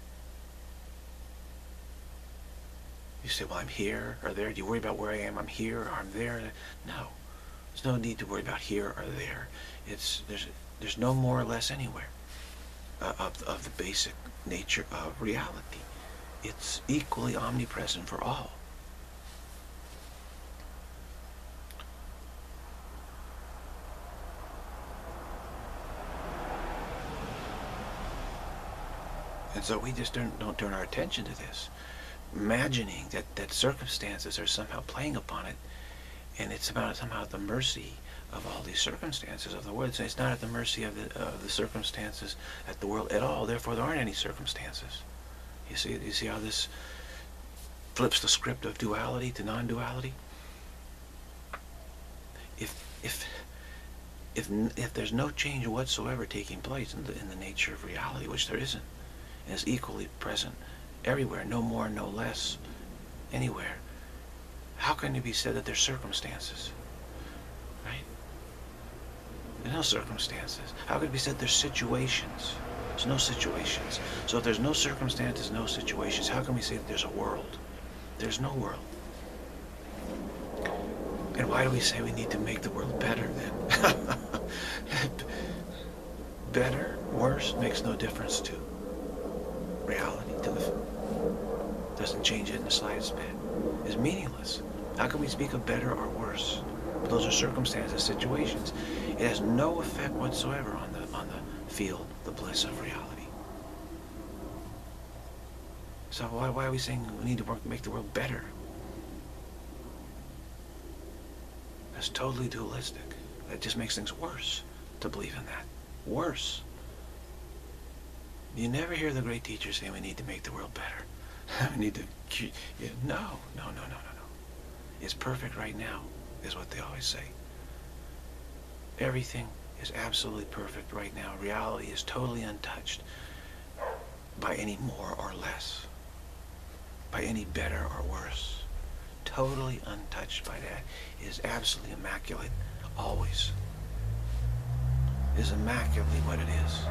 Speaker 1: You say, well, I'm here or there. Do you worry about where I am? I'm here or I'm there? No. There's no need to worry about here or there. There's no more or less anywhere of the basic nature of reality. It's equally omnipresent for all. And so we just don't turn our attention to this, imagining that circumstances are somehow playing upon it, and it's somehow at the mercy of all these circumstances of the world. So it's not at the mercy of the circumstances at the world at all. Therefore, there aren't any circumstances. You see how this flips the script of duality to non-duality? If there's no change whatsoever taking place in the nature of reality, which there isn't, and is equally present everywhere, no more, no less, anywhere, how can it be said that there's circumstances? Right? There's no circumstances. How could it be said there's situations? There's no situations. So if there's no circumstances, no situations, how can we say that there's a world? There's no world. And why do we say we need to make the world better then? Better, worse, makes no difference to reality. Doesn't change it in the slightest bit. It's meaningless. How can we speak of better or worse? But those are circumstances, situations. It has no effect whatsoever on the field, the bliss of reality. So why are we saying we need to make the world better? That's totally dualistic. That just makes things worse to believe in that. Worse. You never hear the great teachers say we need to make the world better. We need to... No. It's perfect right now, is what they always say. Everything is absolutely perfect right now. Reality is totally untouched by any more or less, by any better or worse. Totally untouched by that. It is absolutely immaculate, always. It is immaculately what it is.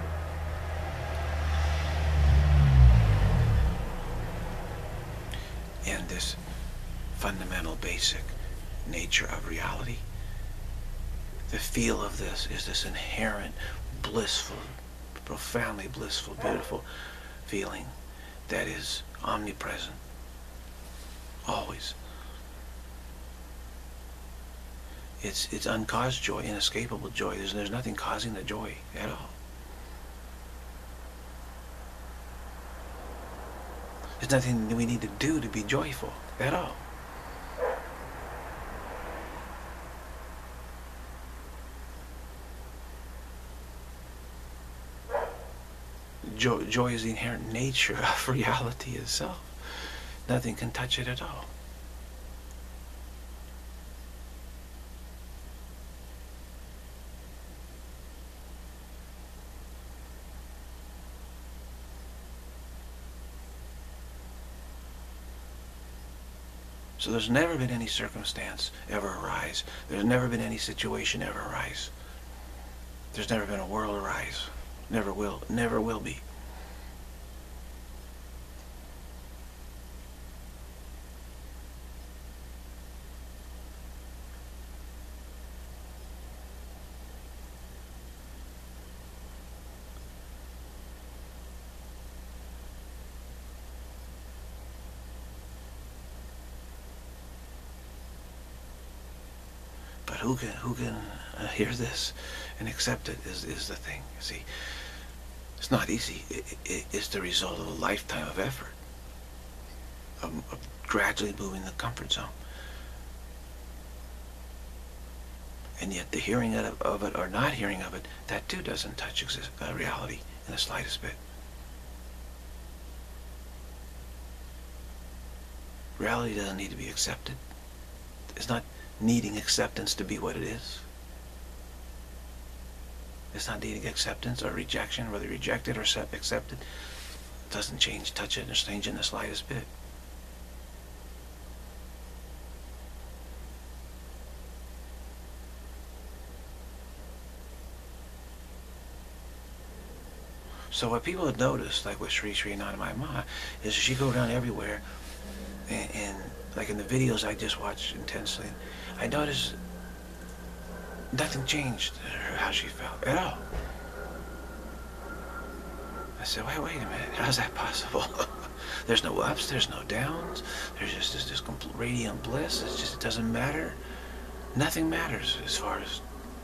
Speaker 1: And this fundamental, basic nature of reality, the feel of this is this inherent, blissful, profoundly blissful, beautiful feeling that is omnipresent, always. It's uncaused joy, inescapable joy. There's nothing causing the joy at all. There's nothing that we need to do to be joyful at all. Joy is the inherent nature of reality itself. Nothing can touch it at all. So there's never been any circumstance ever arise. There's never been any situation ever arise. There's never been a world arise. Never will be. But who can hear this and accept it is the thing. See, it's not easy. It's the result of a lifetime of effort, of gradually moving the comfort zone. And yet the hearing of it or not hearing of it, that too doesn't touch reality in the slightest bit. Reality doesn't need to be accepted. It's not needing acceptance to be what it is. It's not needing acceptance or rejection, whether rejected or accepted. It doesn't change, touch it, or change it in the slightest bit. So what people have noticed, like with Sri Sri Anandamaya, is she go around everywhere, and like in the videos I just watched intensely, I noticed nothing changed how she felt at all. I said, wait a minute, how's that possible? There's no ups, there's no downs, there's just this complete radiant bliss. It's just, it doesn't matter. Nothing matters as far as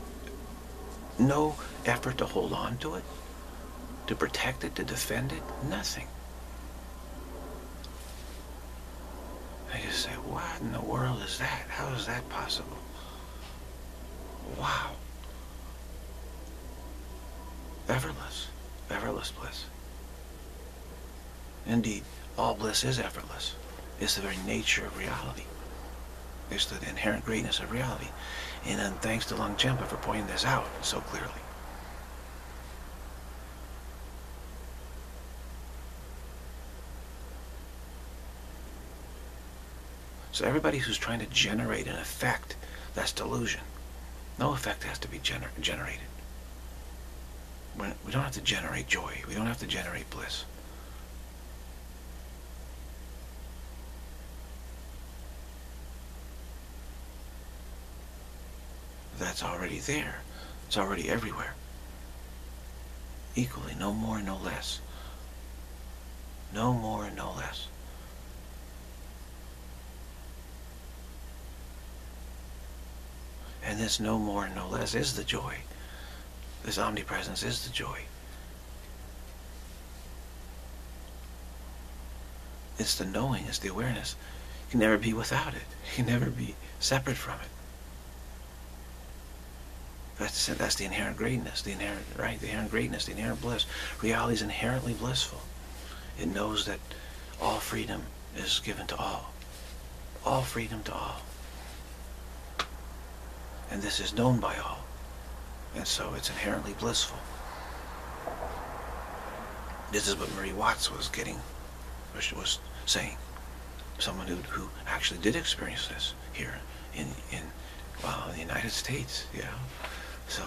Speaker 1: no effort to hold on to it, to protect it, to defend it, nothing. I just say, what in the world is that? How is that possible? Wow. Effortless. Effortless bliss. Indeed, all bliss is effortless. It's the very nature of reality. It's the inherent greatness of reality. And then thanks to Longchenpa for pointing this out so clearly. So everybody who's trying to generate an effect, that's delusion. No effect has to be generated. We don't have to generate joy. We don't have to generate bliss. That's already there. It's already everywhere. Equally, no more, no less. No more, no less. And this no more, no less is the joy. This omnipresence is the joy. It's the knowing, it's the awareness. You can never be without it. You can never be separate from it. That's the inherent greatness, the inherent, right? The inherent greatness, the inherent bliss. Reality is inherently blissful. It knows that all freedom is given to all. All freedom to all. And this is known by all. And so it's inherently blissful. This is what Marie Watts was saying. Someone who actually did experience this here in the United States, you know. So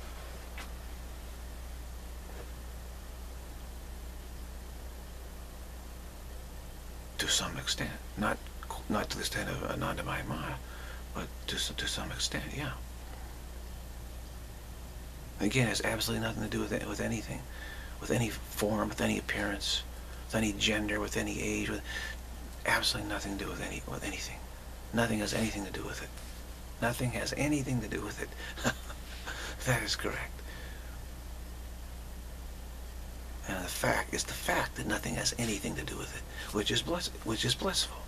Speaker 1: to some extent, not to the extent of Anandamaya Maya, but to some extent, yeah. Again, it has absolutely nothing to do with anything, with any form, with any appearance, with any gender, with any age, with absolutely nothing to do with anything. Nothing has anything to do with it. Nothing has anything to do with it. That is correct. And it's the fact that nothing has anything to do with it, which is blissful.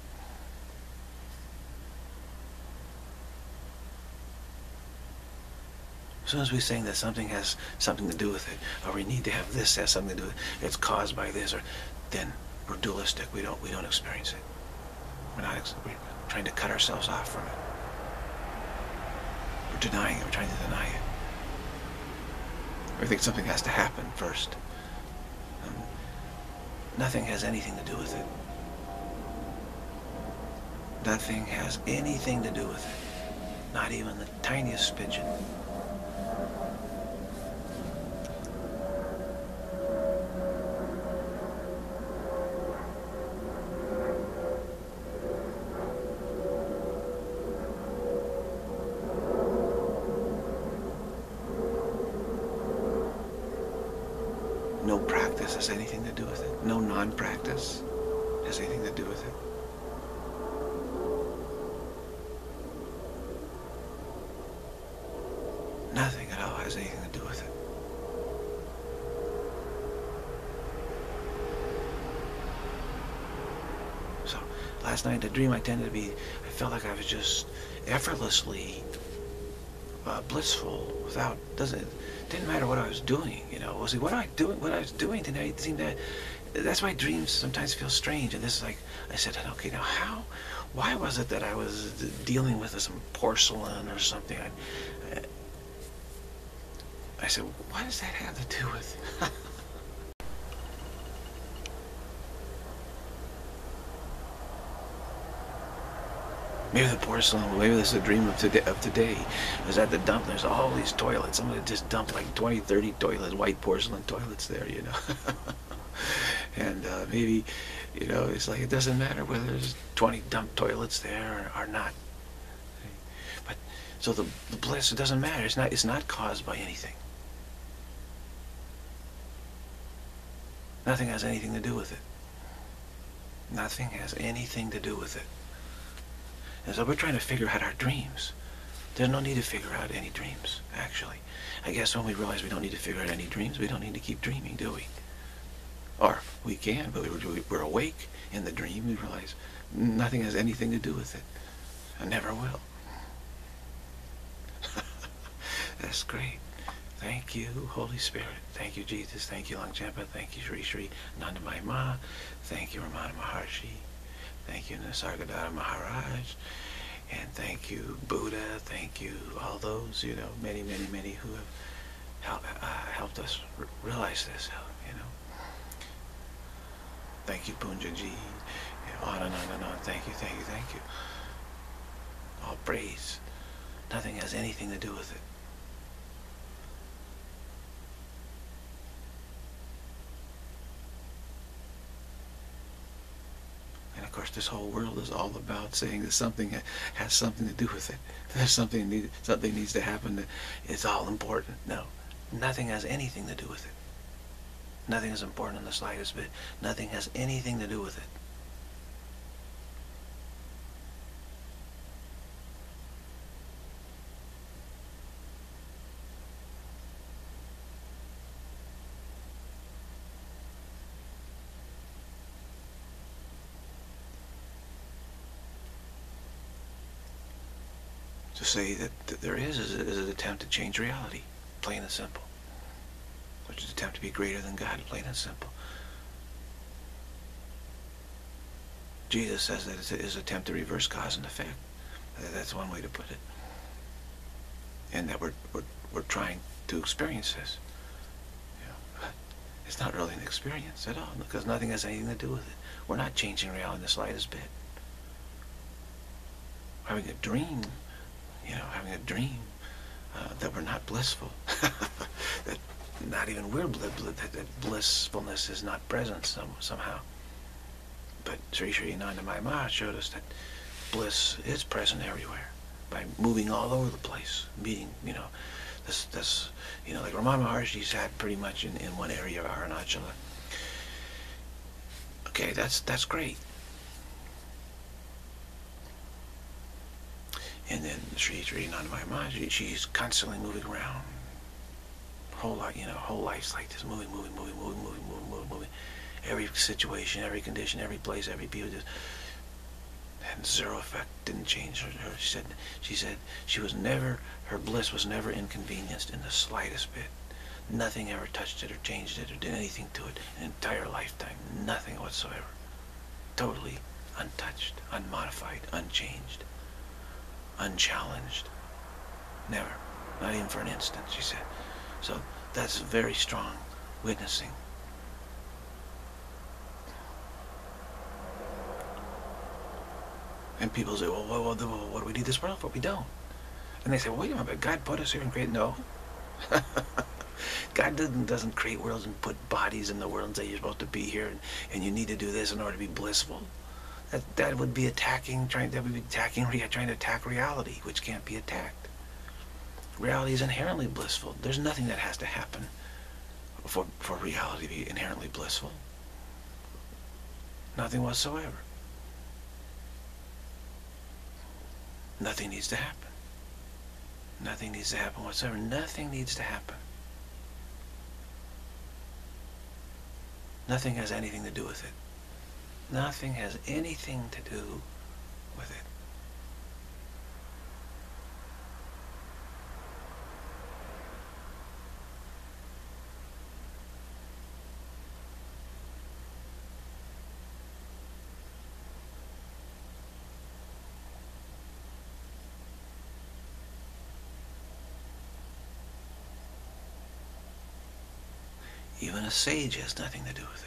Speaker 1: As soon as we say that something has something to do with it, or we need to have this has something to do with it, it's caused by this, or then we're dualistic. We don't experience it. We're trying to cut ourselves off from it. We're denying it. We're trying to deny it. We think something has to happen first. Nothing has anything to do with it. Nothing has anything to do with it. Not even the tiniest smidgen. No practice has anything to do with it. No non-practice has anything to do with it. Nothing at all has anything to do with it. So, last night in the dream I felt like I was just effortlessly blissful without, didn't matter what I was doing, you know. What I was doing tonight seemed that, that's why dreams sometimes feel strange. And this is like, I said, okay, now why was it that I was dealing with some porcelain or something? I said, what does that have to do with? Maybe the porcelain, maybe this is a dream of today. I was at the dump, there's all these toilets. Somebody just dumped like 20, 30 toilets, white porcelain toilets there, you know. And maybe, you know, it's like it doesn't matter whether there's 20 dumped toilets there or not. But so the bliss, it doesn't matter. It's not caused by anything. Nothing has anything to do with it. Nothing has anything to do with it. And so we're trying to figure out our dreams. There's no need to figure out any dreams, actually. I guess when we realize we don't need to figure out any dreams, we don't need to keep dreaming, do we? Or we can, but we're awake in the dream. We realize nothing has anything to do with it. And never will. That's great. Thank you, Holy Spirit. Thank you, Jesus. Thank you, Longchenpa. Thank you, Sri Sri Nandamai Ma. Thank you, Ramana Maharshi. Thank you, Nisargadatta Maharaj. And thank you, Buddha. Thank you, all those, you know, many, many, many who have helped us realize this, you know. Thank you, Punjaji. You know, on and on and on. Thank you, thank you, thank you. All praise. Nothing has anything to do with it. Of course, this whole world is all about saying that something has something to do with it. There's something needs to happen. It's all important. No, nothing has anything to do with it. Nothing is important in the slightest bit. Nothing has anything to do with it. To say that there is an attempt to change reality, plain and simple. Which is an attempt to be greater than God, plain and simple. Jesus says that it's an attempt to reverse cause and effect. That's one way to put it. And that we're trying to experience this. You know, it's not really an experience at all, because nothing has anything to do with it. We're not changing reality in the slightest bit. Having a dream, you know, having a dream that we're not blissful, that not even we're that blissfulness is not present somehow. But Sri Sri Anandamaya Ma showed us that bliss is present everywhere by moving all over the place, meeting, you know, this you know, like Ramana Maharshi's had pretty much in one area of Arunachala. Okay, that's great. And then Sri Sri Anandamaya Ma, she's constantly moving around. Whole life, you know, whole life's like this, moving. Every situation, every condition, every place, every people, just had zero effect. Didn't change her. She said she was never, her bliss was never inconvenienced in the slightest bit. Nothing ever touched it or changed it or did anything to it. An entire lifetime, nothing whatsoever. Totally untouched, unmodified, unchanged, unchallenged. Never. Not even for an instant, she said. So that's very strong witnessing. And people say, well, what do we need this world for? We don't. And they say, well, wait a minute, but God put us here and created. No. God doesn't create worlds and put bodies in the world and say you're supposed to be here and you need to do this in order to be blissful. That would be trying to attack reality, which can't be attacked. Reality is inherently blissful. There's nothing that has to happen for reality to be inherently blissful. Nothing whatsoever. Nothing needs to happen. Nothing needs to happen whatsoever. Nothing needs to happen. Nothing has anything to do with it. Nothing has anything to do with it. Even a sage has nothing to do with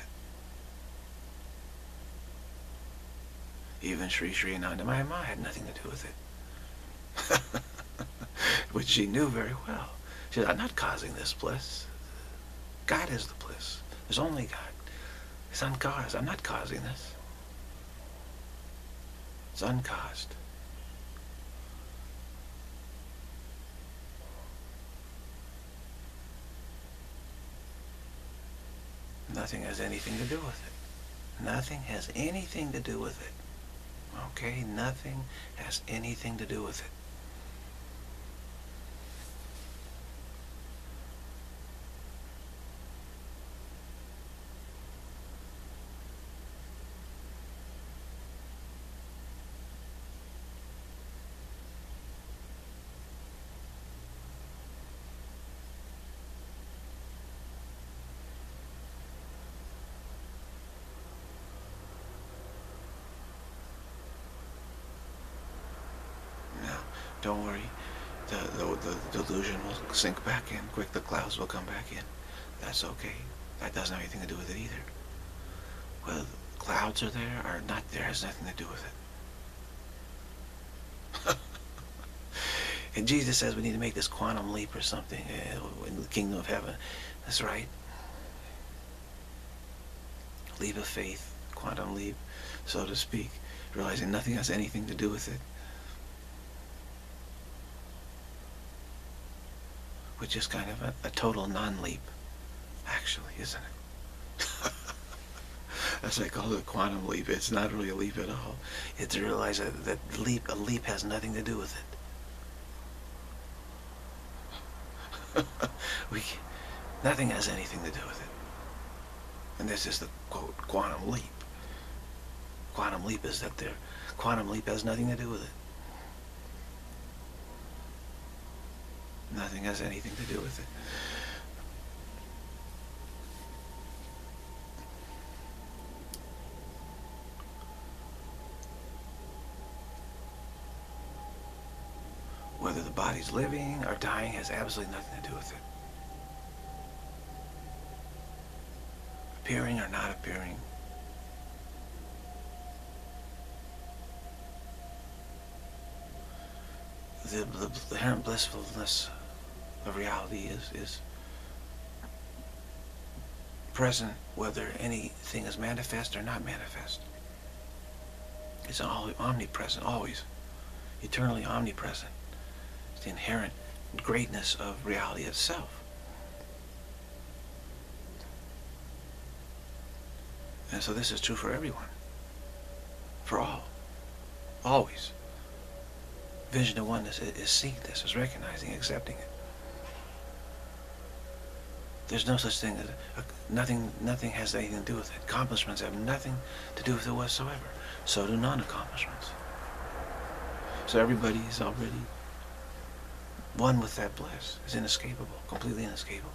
Speaker 1: it. Even Sri Sri Anandamayi Ma had nothing to do with it. Which she knew very well. She said, I'm not causing this bliss. God is the bliss. There's only God. It's uncaused. I'm not causing this. It's uncaused. Nothing has anything to do with it. Nothing has anything to do with it. Okay? Nothing has anything to do with it. Don't worry, the delusion will sink back in. Quick, the clouds will come back in. That's okay. That doesn't have anything to do with it either. Whether the clouds are there or not there has nothing to do with it. And Jesus says we need to make this quantum leap or something in the kingdom of heaven. That's right. Leap of faith, quantum leap, so to speak, realizing nothing has anything to do with it. Which is kind of a total non-leap, actually, isn't it? That's why I call it a quantum leap. It's not really a leap at all. It's to realize that a leap has nothing to do with it. Nothing has anything to do with it. And this is the, quote, quantum leap. Quantum leap is that quantum leap has nothing to do with it. Nothing has anything to do with it. Whether the body's living or dying has absolutely nothing to do with it. Appearing or not appearing. The inherent blissfulness of reality is present whether anything is manifest or not manifest. It's omnipresent, always, eternally omnipresent. It's the inherent greatness of reality itself. And so this is true for everyone, for all, always. Vision-of-Oneness is seeing this, is recognizing, accepting it. There's no such thing as nothing has anything to do with it. Accomplishments have nothing to do with it whatsoever. So do non-accomplishments. So everybody is already one with that bliss. It's inescapable, completely inescapable.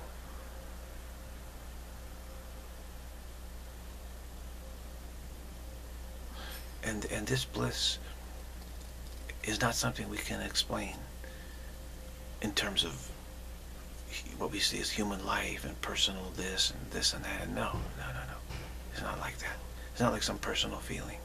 Speaker 1: And this bliss is not something we can explain in terms of what we see as human life and personal this and that. And no. It's not like that. It's not like some personal feeling.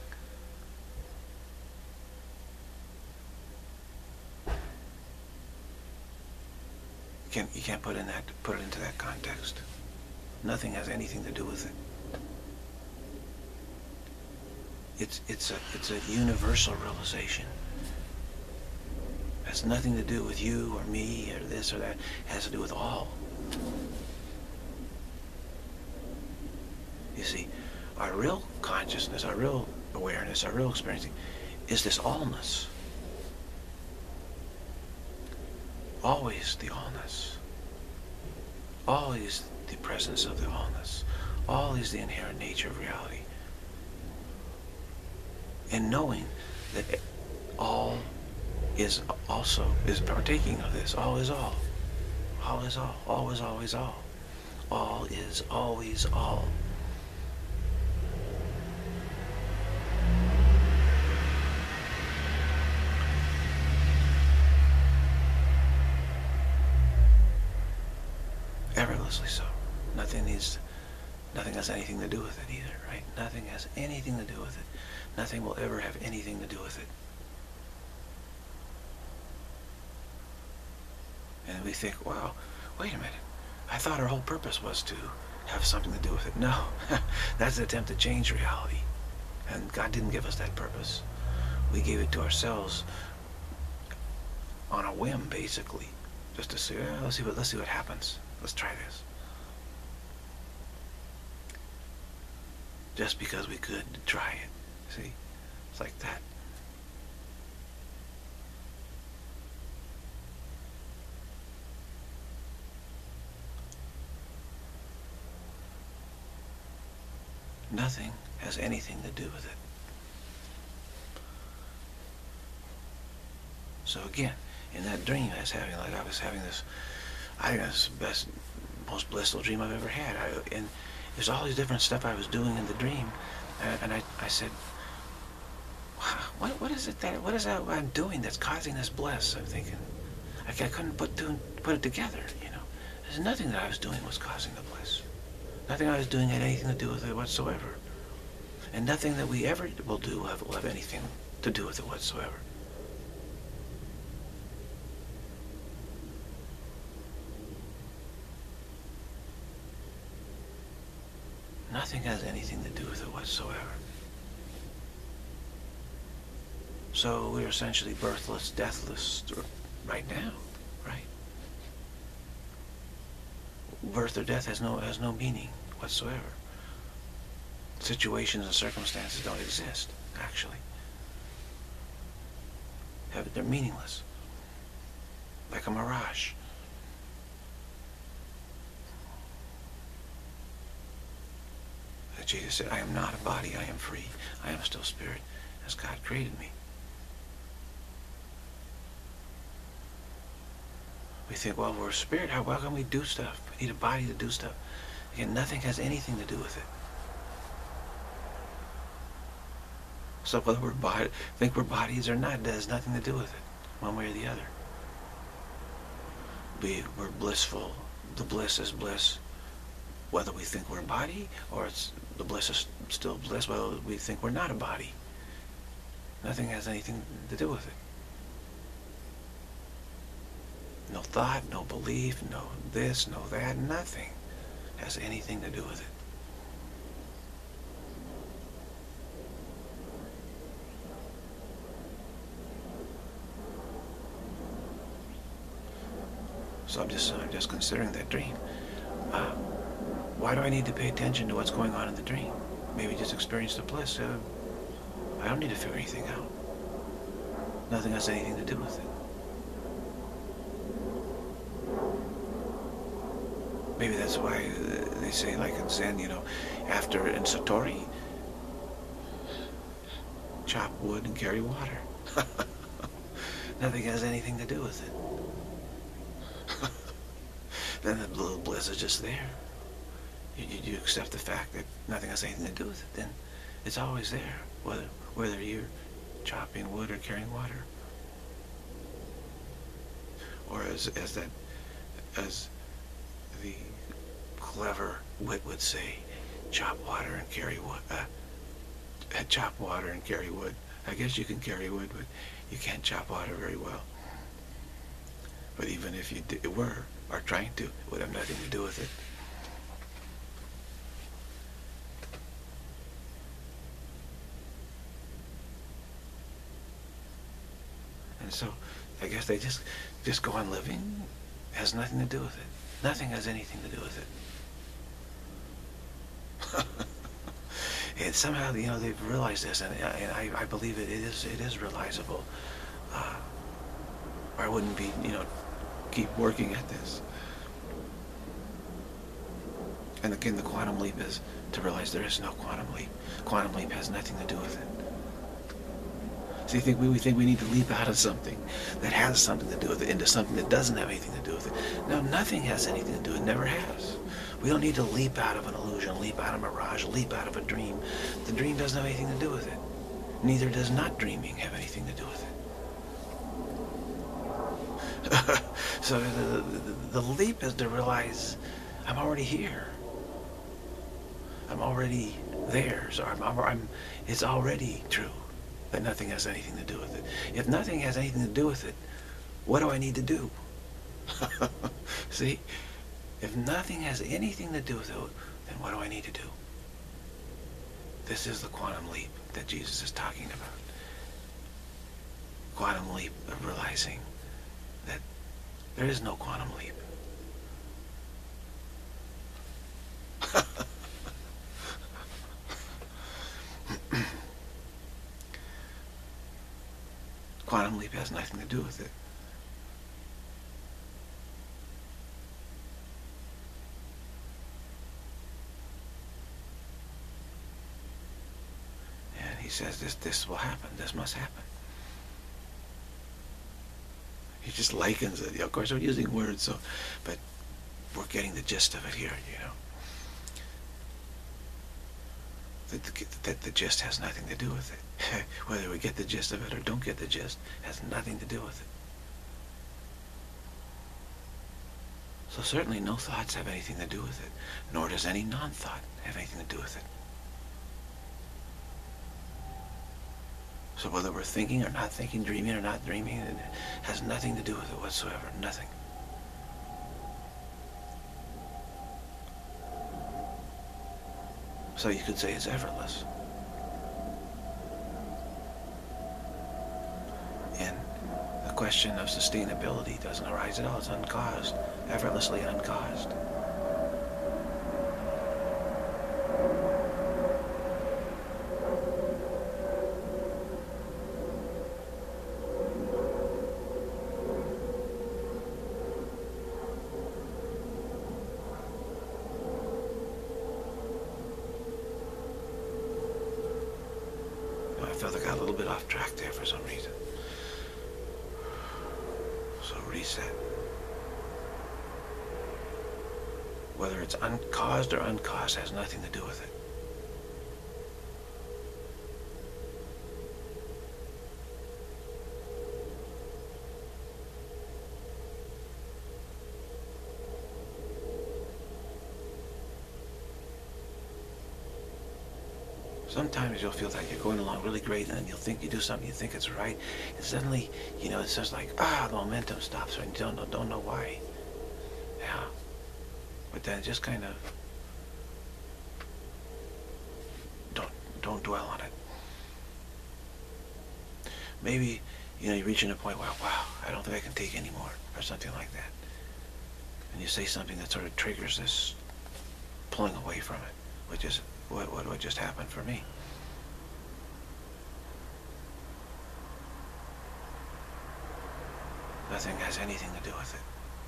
Speaker 1: You can't put it into that context. Nothing has anything to do with it. It's a universal realization. It has nothing to do with you or me or this or that. It has to do with all. You see, our real consciousness, our real awareness, our real experiencing is this allness. Always the allness. Always the presence of the allness. Always the inherent nature of reality. And knowing that all is partaking of this. All is all. All is all. All is always all. All is always all. Effortlessly so. Nothing has anything to do with it either, right? Nothing has anything to do with it. Nothing will ever have anything to do with it. And we think, wow, wait a minute. I thought our whole purpose was to have something to do with it. No, that's an attempt to change reality. And God didn't give us that purpose. We gave it to ourselves on a whim, basically, just to say, well, let's see what happens. Let's try this. Just because we could try it. See? It's like that. Nothing has anything to do with it. So again, in that dream I was having this, I think that's the best, most blissful dream I've ever had. And there's all these different stuff I was doing in the dream, and I said, what is that I'm doing that's causing this bliss? I'm thinking, I couldn't put it together, you know. There's nothing that I was doing was causing the bliss. Nothing I was doing had anything to do with it whatsoever. And nothing that we ever will do will have anything to do with it whatsoever. Nothing has anything to do with it whatsoever. So we're essentially birthless, deathless right now, right? Birth or death has no meaning whatsoever. Situations and circumstances don't exist, actually. They're meaningless, like a mirage. Jesus said, I am not a body, I am free. I am still spirit, as God created me. We think, well, we're a spirit, how can we do stuff? We need a body to do stuff. Again, nothing has anything to do with it. So whether think we're bodies or not, it has nothing to do with it, one way or the other. We're blissful. The bliss is bliss, whether we think we're a body, or the bliss is still bliss, whether we think we're not a body. Nothing has anything to do with it. No thought, no belief, no this, no that, nothing has anything to do with it. So I'm just considering that dream. Why do I need to pay attention to what's going on in the dream? Maybe just experience the bliss. I don't need to figure anything out. Nothing has anything to do with it. Maybe that's why they say, like in Zen, you know, after in Satori, chop wood and carry water. Nothing has anything to do with it. Then the little bliss is just there. You accept the fact that nothing has anything to do with it. Then it's always there, whether you're chopping wood or carrying water, or as the clever wit would say, chop water and carry wood. Chop water and carry wood. I guess you can carry wood, but you can't chop water very well. But even if you were, or trying to, it would have nothing to do with it. And so, I guess they just go on living. It has nothing to do with it. Nothing has anything to do with it. And somehow, you know, they've realized this, and I believe it is realizable. Or I wouldn't be, you know, keep working at this. And again, the quantum leap is to realize there is no quantum leap. Quantum leap has nothing to do with it. So we think we need to leap out of something that has something to do with it into something that doesn't have anything to do with it. No, nothing has anything to do with it. Never has. We don't need to leap out of an illusion, leap out of a mirage, leap out of a dream. The dream doesn't have anything to do with it. Neither does not dreaming have anything to do with it. So the leap is to realize I'm already here. I'm already there. So it's already true that nothing has anything to do with it. If nothing has anything to do with it, what do I need to do? See? If nothing has anything to do with it, then what do I need to do? This is the quantum leap that Jesus is talking about. Quantum leap of realizing that there is no quantum leap. Quantum leap has nothing to do with it. And he says this will happen, this must happen. He just likens it. Of course, we're using words, so, but we're getting the gist of it here, you know. That the gist has nothing to do with it. Whether we get the gist of it or don't get the gist has nothing to do with it. So certainly no thoughts have anything to do with it, nor does any non-thought have anything to do with it. So whether we're thinking or not thinking, dreaming or not dreaming, it has nothing to do with it whatsoever. Nothing. So you could say it's effortless. And the question of sustainability doesn't arise at all. It's uncaused, effortlessly uncaused. I felt I got a little bit off track there for some reason. So reset. Whether it's uncaused or uncaused has nothing to do with it. Sometimes you'll feel like you're going along really great, and then you'll think you do something, you think it's right, and suddenly, you know, it's just like, the momentum stops, and you don't know why. Yeah. But then just kind of don't dwell on it. Maybe, you know, you're reaching a point where, wow, I don't think I can take anymore, or something like that. And you say something that sort of triggers this pulling away from it, which is what just happened for me. Nothing has anything to do with it.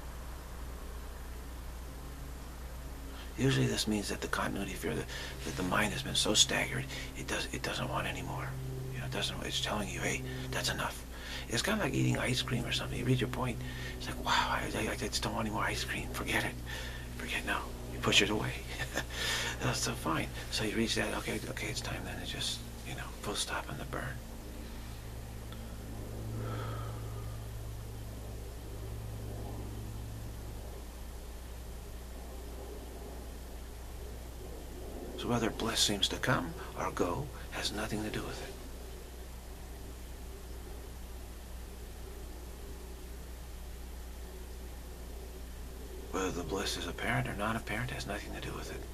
Speaker 1: Usually this means that the continuity fear, that the mind has been so staggered, it doesn't want any more. You know, it's telling you, hey, that's enough. It's kind of like eating ice cream or something. You reach your point, it's like, wow, I just don't want any more ice cream. Forget it. No. You push it away. That's so fine. So you reach that, okay, it's time then to just, you know, full stop on the burn. So whether bliss seems to come or go has nothing to do with it. Whether the bliss is apparent or non-apparent has nothing to do with it.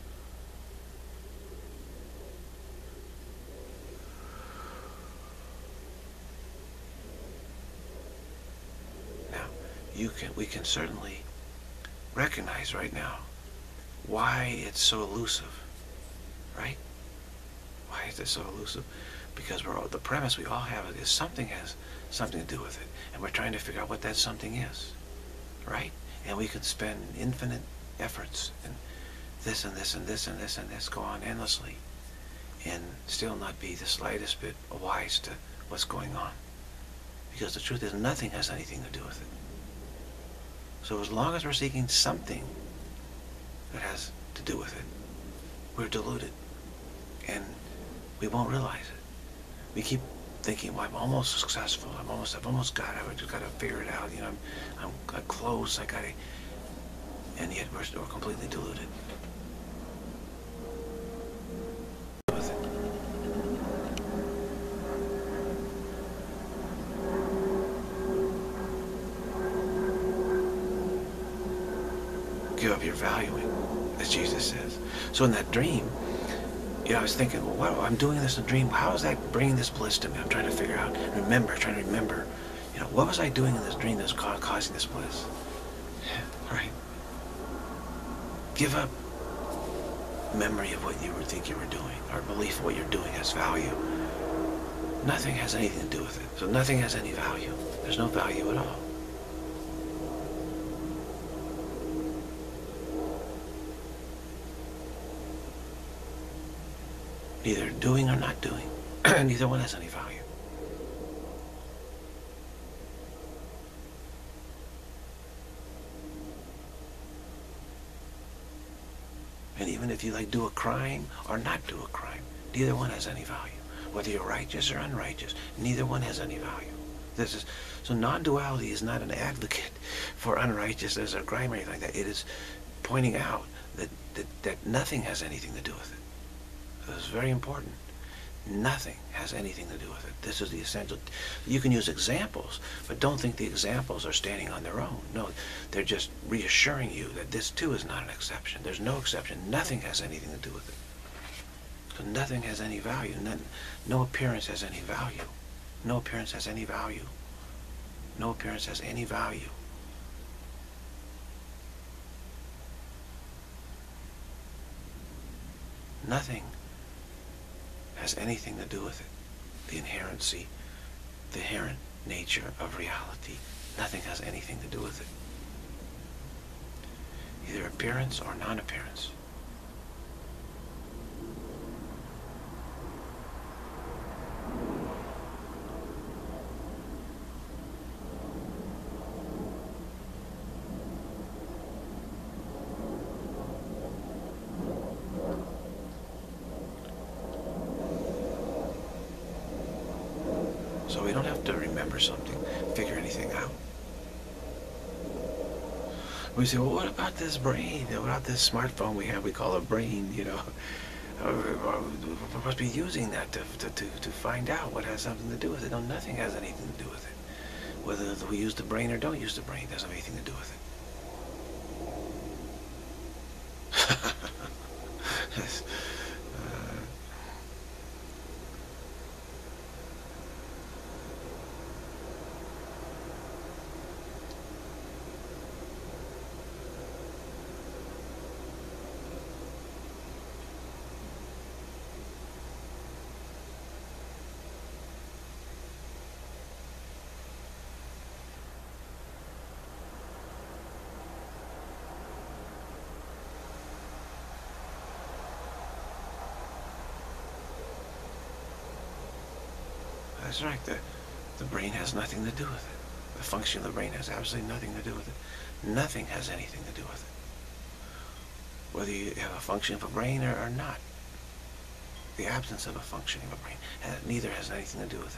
Speaker 1: Now, we can certainly recognize right now why it's so elusive, right? Why is it so elusive? Because the premise we all have is something has something to do with it, and we're trying to figure out what that something is, right? And we can spend infinite efforts and this and this and this and this and this, go on endlessly, and still not be the slightest bit wise to what's going on. Because the truth is, nothing has anything to do with it. So as long as we're seeking something that has to do with it, we're deluded, and we won't realize it. We keep thinking, well, I'm almost successful. I've almost got it. I just got to figure it out. You know, I'm close. I got to, and yet we're completely deluded. valuing, as Jesus says. So in that dream, I was thinking, well, what, I'm doing this in a dream. How is that bringing this bliss to me? I'm trying to figure out, trying to remember, what was I doing in this dream that's causing this bliss? Right? Give up memory of what you think you were doing, or belief of what you're doing has value. Nothing has anything to do with it. So nothing has any value. There's no value at all. Either doing or not doing. Neither one has any value. And even if you do a crime or not do a crime, neither one has any value. Whether you're righteous or unrighteous, neither one has any value. So non-duality is not an advocate for unrighteousness or crime or anything like that. It is pointing out that nothing has anything to do with it. This is very important. Nothing has anything to do with it. This is the essential. You can use examples, but don't think the examples are standing on their own. No, they're just reassuring you that this too is not an exception. There's no exception. Nothing has anything to do with it. So nothing has any value. No appearance has any value. No appearance has any value. No appearance has any value. Nothing has anything to do with it. The inherency, the inherent nature of reality. Nothing has anything to do with it. Either appearance or non-appearance. So we don't have to remember something, figure anything out. We say, well, what about this brain? What about this smartphone we call a brain, We must be using that to find out what has something to do with it. No, nothing has anything to do with it. Whether we use the brain or don't use the brain doesn't have anything to do with it. That's right. The brain has nothing to do with it. The function of the brain has absolutely nothing to do with it. Nothing has anything to do with it. Whether you have a function of a brain or not. The absence of a function of a brain neither has anything to do with it.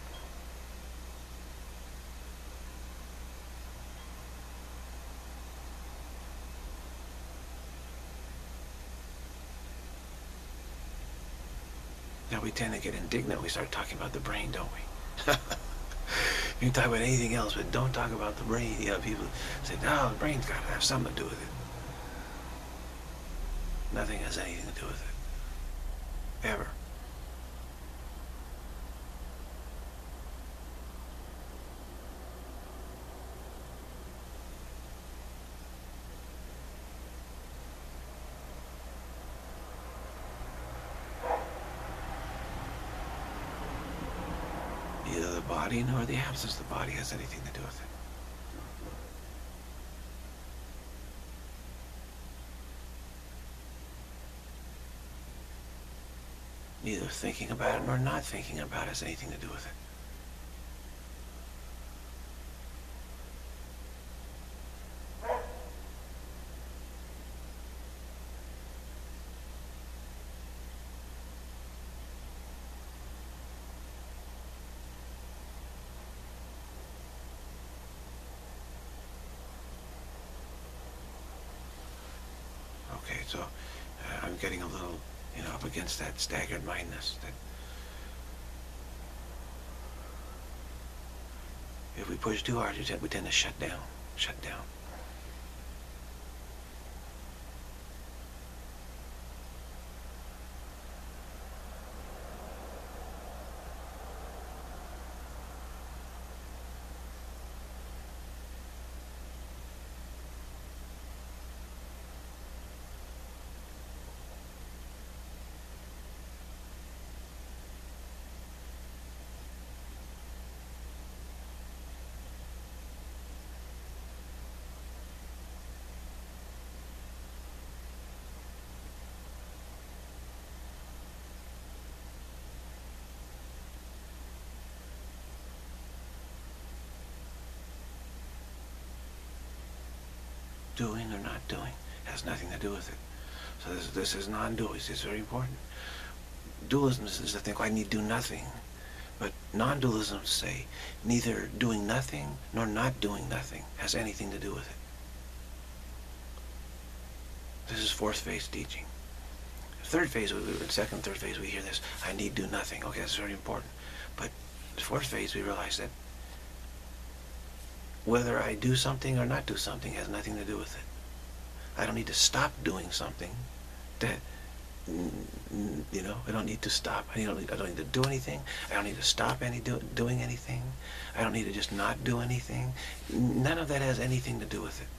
Speaker 1: Now we tend to get indignant when we start talking about the brain, don't we? You can talk about anything else, but don't talk about the brain. People say, no, the brain's got to have something to do with it. Nothing has anything to do with it. Ever. Neither the body nor the absence of the body has anything to do with it. Neither thinking about it nor not thinking about it has anything to do with it. Okay, so I'm getting a little, up against that staggered mindness. That if we push too hard, we tend to shut down. Shut down. doing or not doing has nothing to do with it. So this is non-dualism. It's very important. Dualism is to think, well, I need do nothing. But non-dualism say neither doing nothing nor not doing nothing has anything to do with it. This is fourth phase teaching. Third phase, second, third phase, we hear this, I need do nothing. Okay, that's very important. But the fourth phase, we realize that whether I do something or not do something has nothing to do with it. I don't need to stop doing something. That, you know, I don't need to stop. I don't need to do anything. I don't need to stop doing anything. I don't need to just not do anything. None of that has anything to do with it.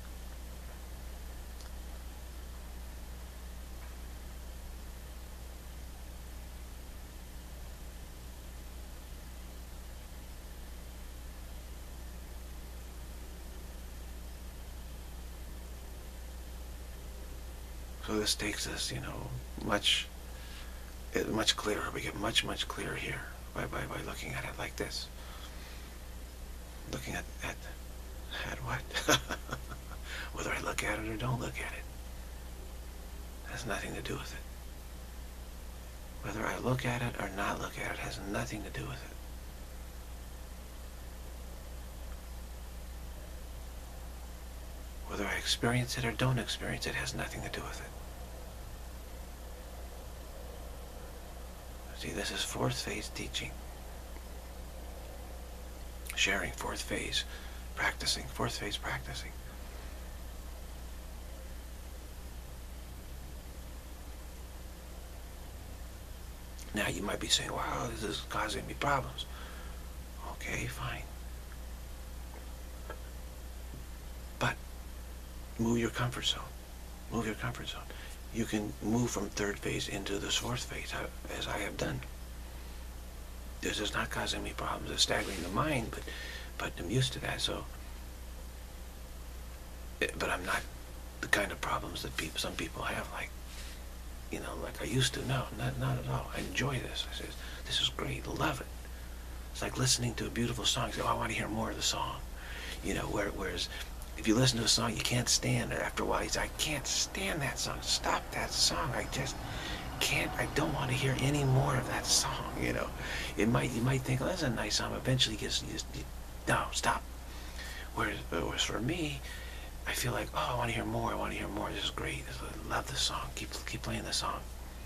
Speaker 1: So this takes us, you know, much clearer. We get much clearer here by looking at it like this. Looking at what? Whether I look at it or don't look at it has nothing to do with it. Whether I look at it or not look at it has nothing to do with it. Whether I experience it or don't experience it has nothing to do with it. See, this is fourth phase teaching. Sharing, fourth phase, practicing, fourth phase practicing. Now you might be saying, wow, this is causing me problems. Okay, fine. But move your comfort zone. Move your comfort zone. You can move from third phase into this fourth phase, as I have done. This is not causing me problems. It's staggering the mind, but I'm used to that. So, but I'm not the kind of problems that some people have, like, you know, like I used to. No, not at all. I enjoy this. I say, this is great. Love it. It's like listening to a beautiful song. You say, oh, I want to hear more of the song. You know, whereas if you listen to a song, you can't stand it. After a while, you say, I can't stand that song. Stop that song. I just can't. I don't want to hear any more of that song. You know, you might think, oh, that's a nice song. Eventually, no, stop. Whereas for me, I feel like, oh, I want to hear more. I want to hear more. This is great. I love this song. Keep playing this song.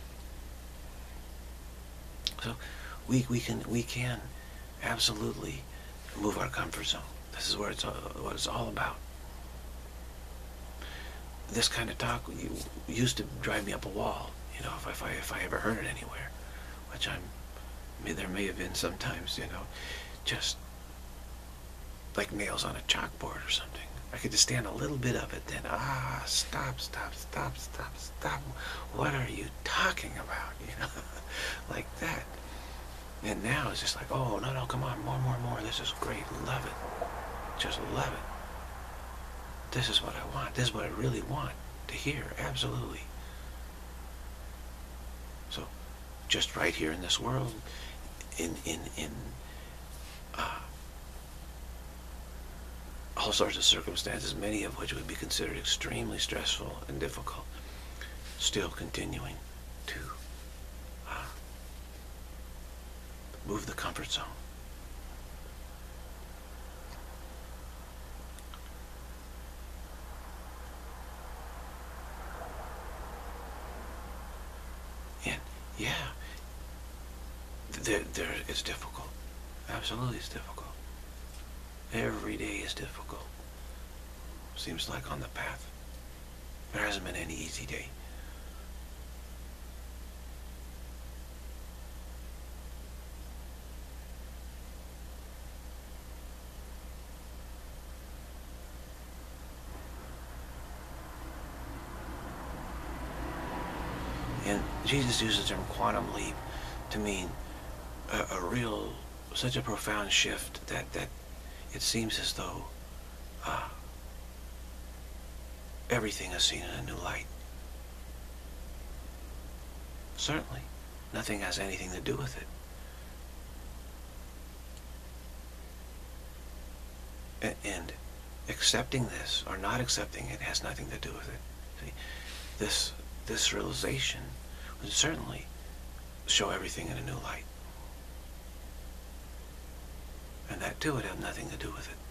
Speaker 1: So we can absolutely move our comfort zone. This is what it's all about. This kind of talk used to drive me up a wall, you know, if I ever heard it anywhere, which there may have been sometimes, you know, just like nails on a chalkboard or something. I could just stand a little bit of it, then stop. What are you talking about? You know, like that. And now it's just like, oh no, come on, more. This is great, love it, just love it. This is what I want. This is what I really want to hear. Absolutely. So, just right here in this world, in all sorts of circumstances, many of which would be considered extremely stressful and difficult, still continuing to move the comfort zone. And yeah, it's difficult. Absolutely, it's difficult. Every day is difficult. Seems like on the path. There hasn't been any easy day. And Jesus uses the term quantum leap to mean a real, such a profound shift that it seems as though everything is seen in a new light. Certainly, nothing has anything to do with it. And accepting this or not accepting it has nothing to do with it. See, this realization would certainly show everything in a new light. And that too would have nothing to do with it.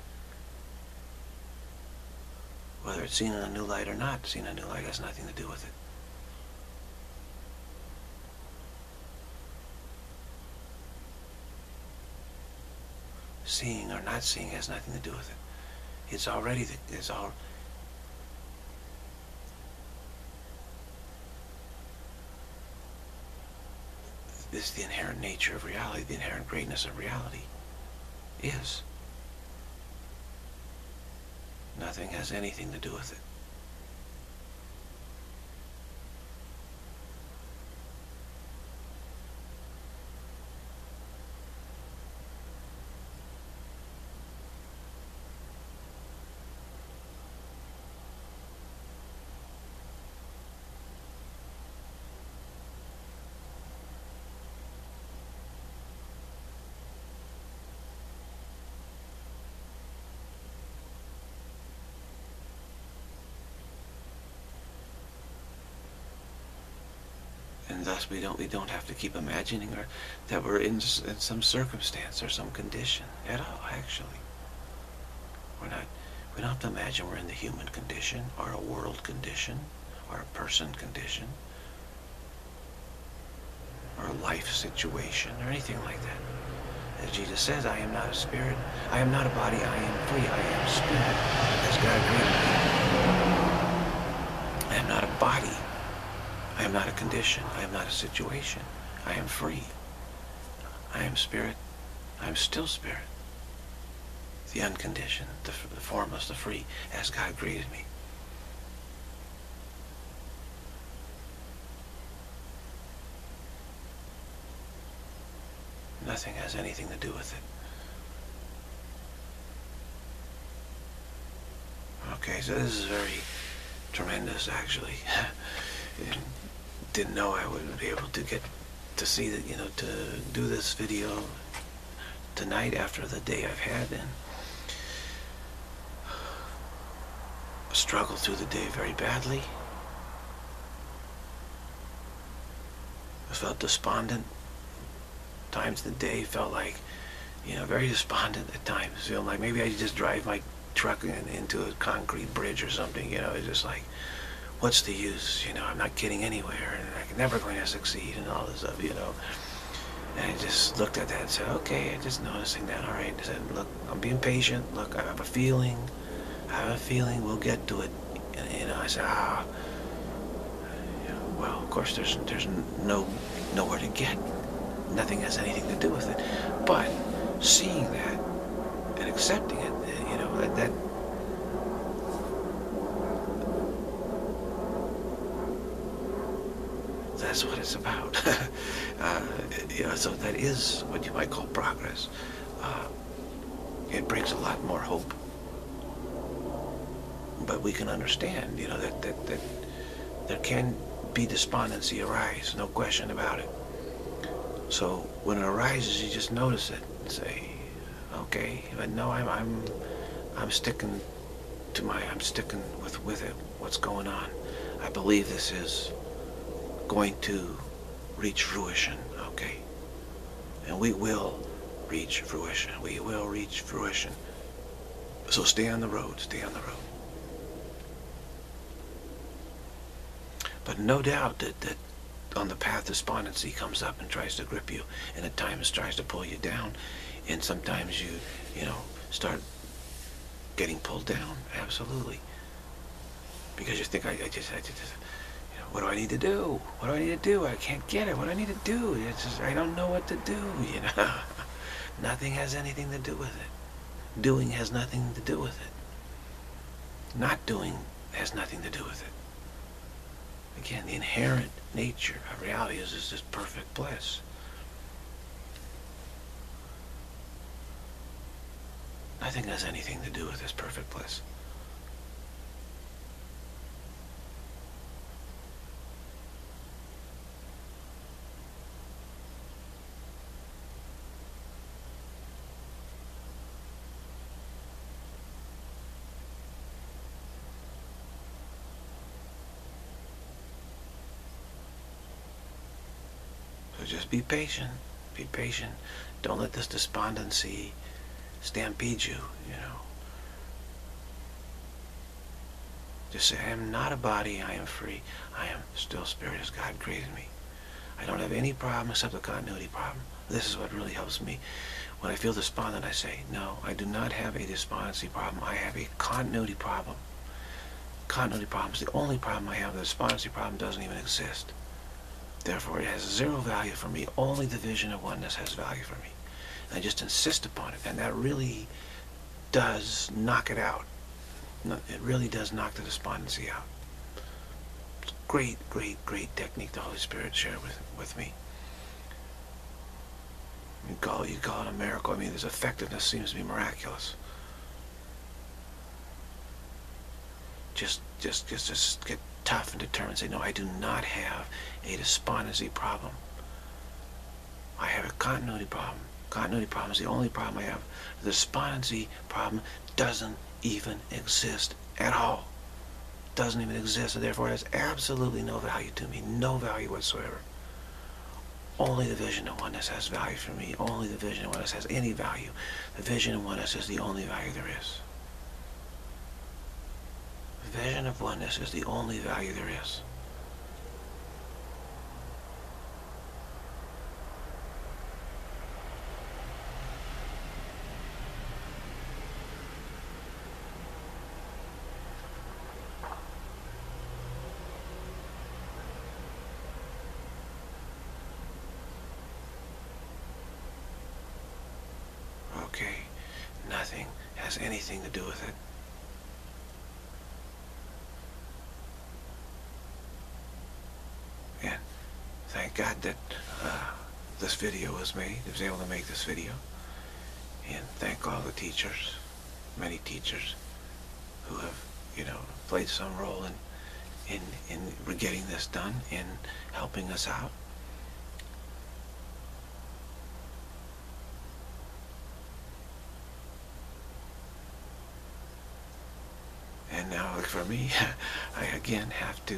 Speaker 1: Whether it's seen in a new light or not seen in a new light has nothing to do with it. Seeing or not seeing has nothing to do with it. It's already, it's the inherent nature of reality, the inherent greatness of reality is. Nothing has anything to do with it. And thus we don't have to keep imagining that we're in some circumstance or some condition at all, actually. We don't have to imagine we're in the human condition or a world condition or a person condition or a life situation or anything like that. As Jesus says, I am not a spirit, I am not a body, I am free, I am spirit, as God created me. I am not a body. I am not a condition. I am not a situation. I am free. I am spirit. I am still spirit. The unconditioned, the formless, the free, as God created me. Nothing has anything to do with it. Okay, so this is very tremendous, actually. Didn't know I would be able to get to see that, to do this video tonight after the day I've had, and struggled through the day very badly. I felt despondent. Times the day felt like, very despondent at times. Feeling like maybe I just drive my truck into a concrete bridge or something. It's just like, what's the use? I'm not getting anywhere, and I'm never going to succeed, and all this stuff, And I just looked at that and said, okay, I'm just noticing that, all right. I said, look, I'm being patient. Look, I have a feeling. We'll get to it. And, I said, well, of course, there's nowhere to get. Nothing has anything to do with it. But seeing that and accepting it, that's what it's about. So that is what you might call progress. It brings a lot more hope. But we can understand, that there can be despondency arise, no question about it. So when it arises, you just notice it and say, okay, but no, I'm sticking to I'm sticking with it. What's going on? I believe this is going to reach fruition, okay? And we will reach fruition. We will reach fruition. So stay on the road. Stay on the road. But no doubt that on the path, despondency comes up and tries to grip you, and at times tries to pull you down, and sometimes you start getting pulled down. Absolutely. Because you think, I just what do I need to do? What do I need to do? I can't get it. What do I need to do? It's just, I don't know what to do, Nothing has anything to do with it. Doing has nothing to do with it. Not doing has nothing to do with it. Again, the inherent nature of reality is this perfect bliss. Nothing has anything to do with this perfect bliss. So just be patient. Be patient. Don't let this despondency stampede you, you know. Just say, I am not a body, I am free. I am still spirit as God created me. I don't have any problem except the continuity problem. This is what really helps me. When I feel despondent, I say, no, I do not have a despondency problem. I have a continuity problem. Continuity problem is the only problem I have. The despondency problem doesn't even exist. Therefore, it has zero value for me. Only the vision of oneness has value for me. And I just insist upon it. And that really does knock it out. It really does knock the despondency out. It's a great, great, great technique the Holy Spirit shared with me. You call it a miracle. I mean, its effectiveness seems to be miraculous. Just get tough and determined. Say, no, I do not have a despondency problem. I have a continuity problem. Continuity problem is the only problem I have. The despondency problem doesn't even exist at all. Doesn't even exist, and therefore it has absolutely no value to me. No value whatsoever. Only the vision of oneness has value for me. Only the vision of oneness has any value. The vision of oneness is the only value there is. The vision of oneness is the only value there is. Okay, nothing has anything to do with it. And thank God that this video was made. I was able to make this video. And thank all the teachers, many teachers, who have, you know, played some role in getting this done, in helping us out. And now, like for me, I again have to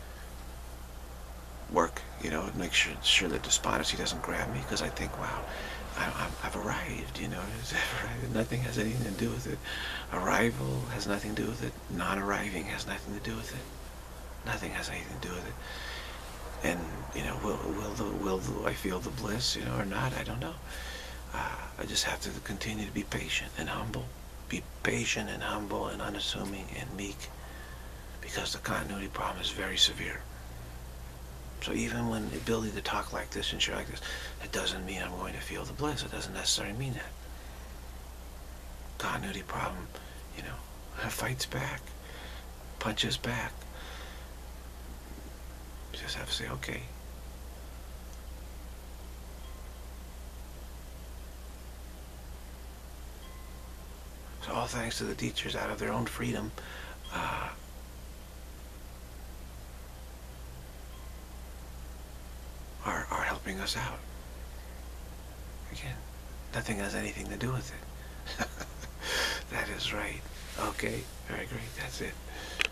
Speaker 1: work, you know, and make sure that despondency doesn't grab me, because I think, wow, I've arrived, you know. Nothing has anything to do with it. Arrival has nothing to do with it. Non-arriving has nothing to do with it. Nothing has anything to do with it. And, you know, will I feel the bliss, you know, or not? I don't know. I just have to continue to be patient and humble. Be patient and humble and unassuming and meek, because the continuity problem is very severe. So even when the ability to talk like this and share like this, it doesn't mean I'm going to feel the bliss. It doesn't necessarily mean that. Continuity problem, you know, fights back, punches back. You just have to say, okay. So all thanks to the teachers, out of their own freedom, are helping us out. Again, nothing has anything to do with it. That is right. Okay, very great. That's it.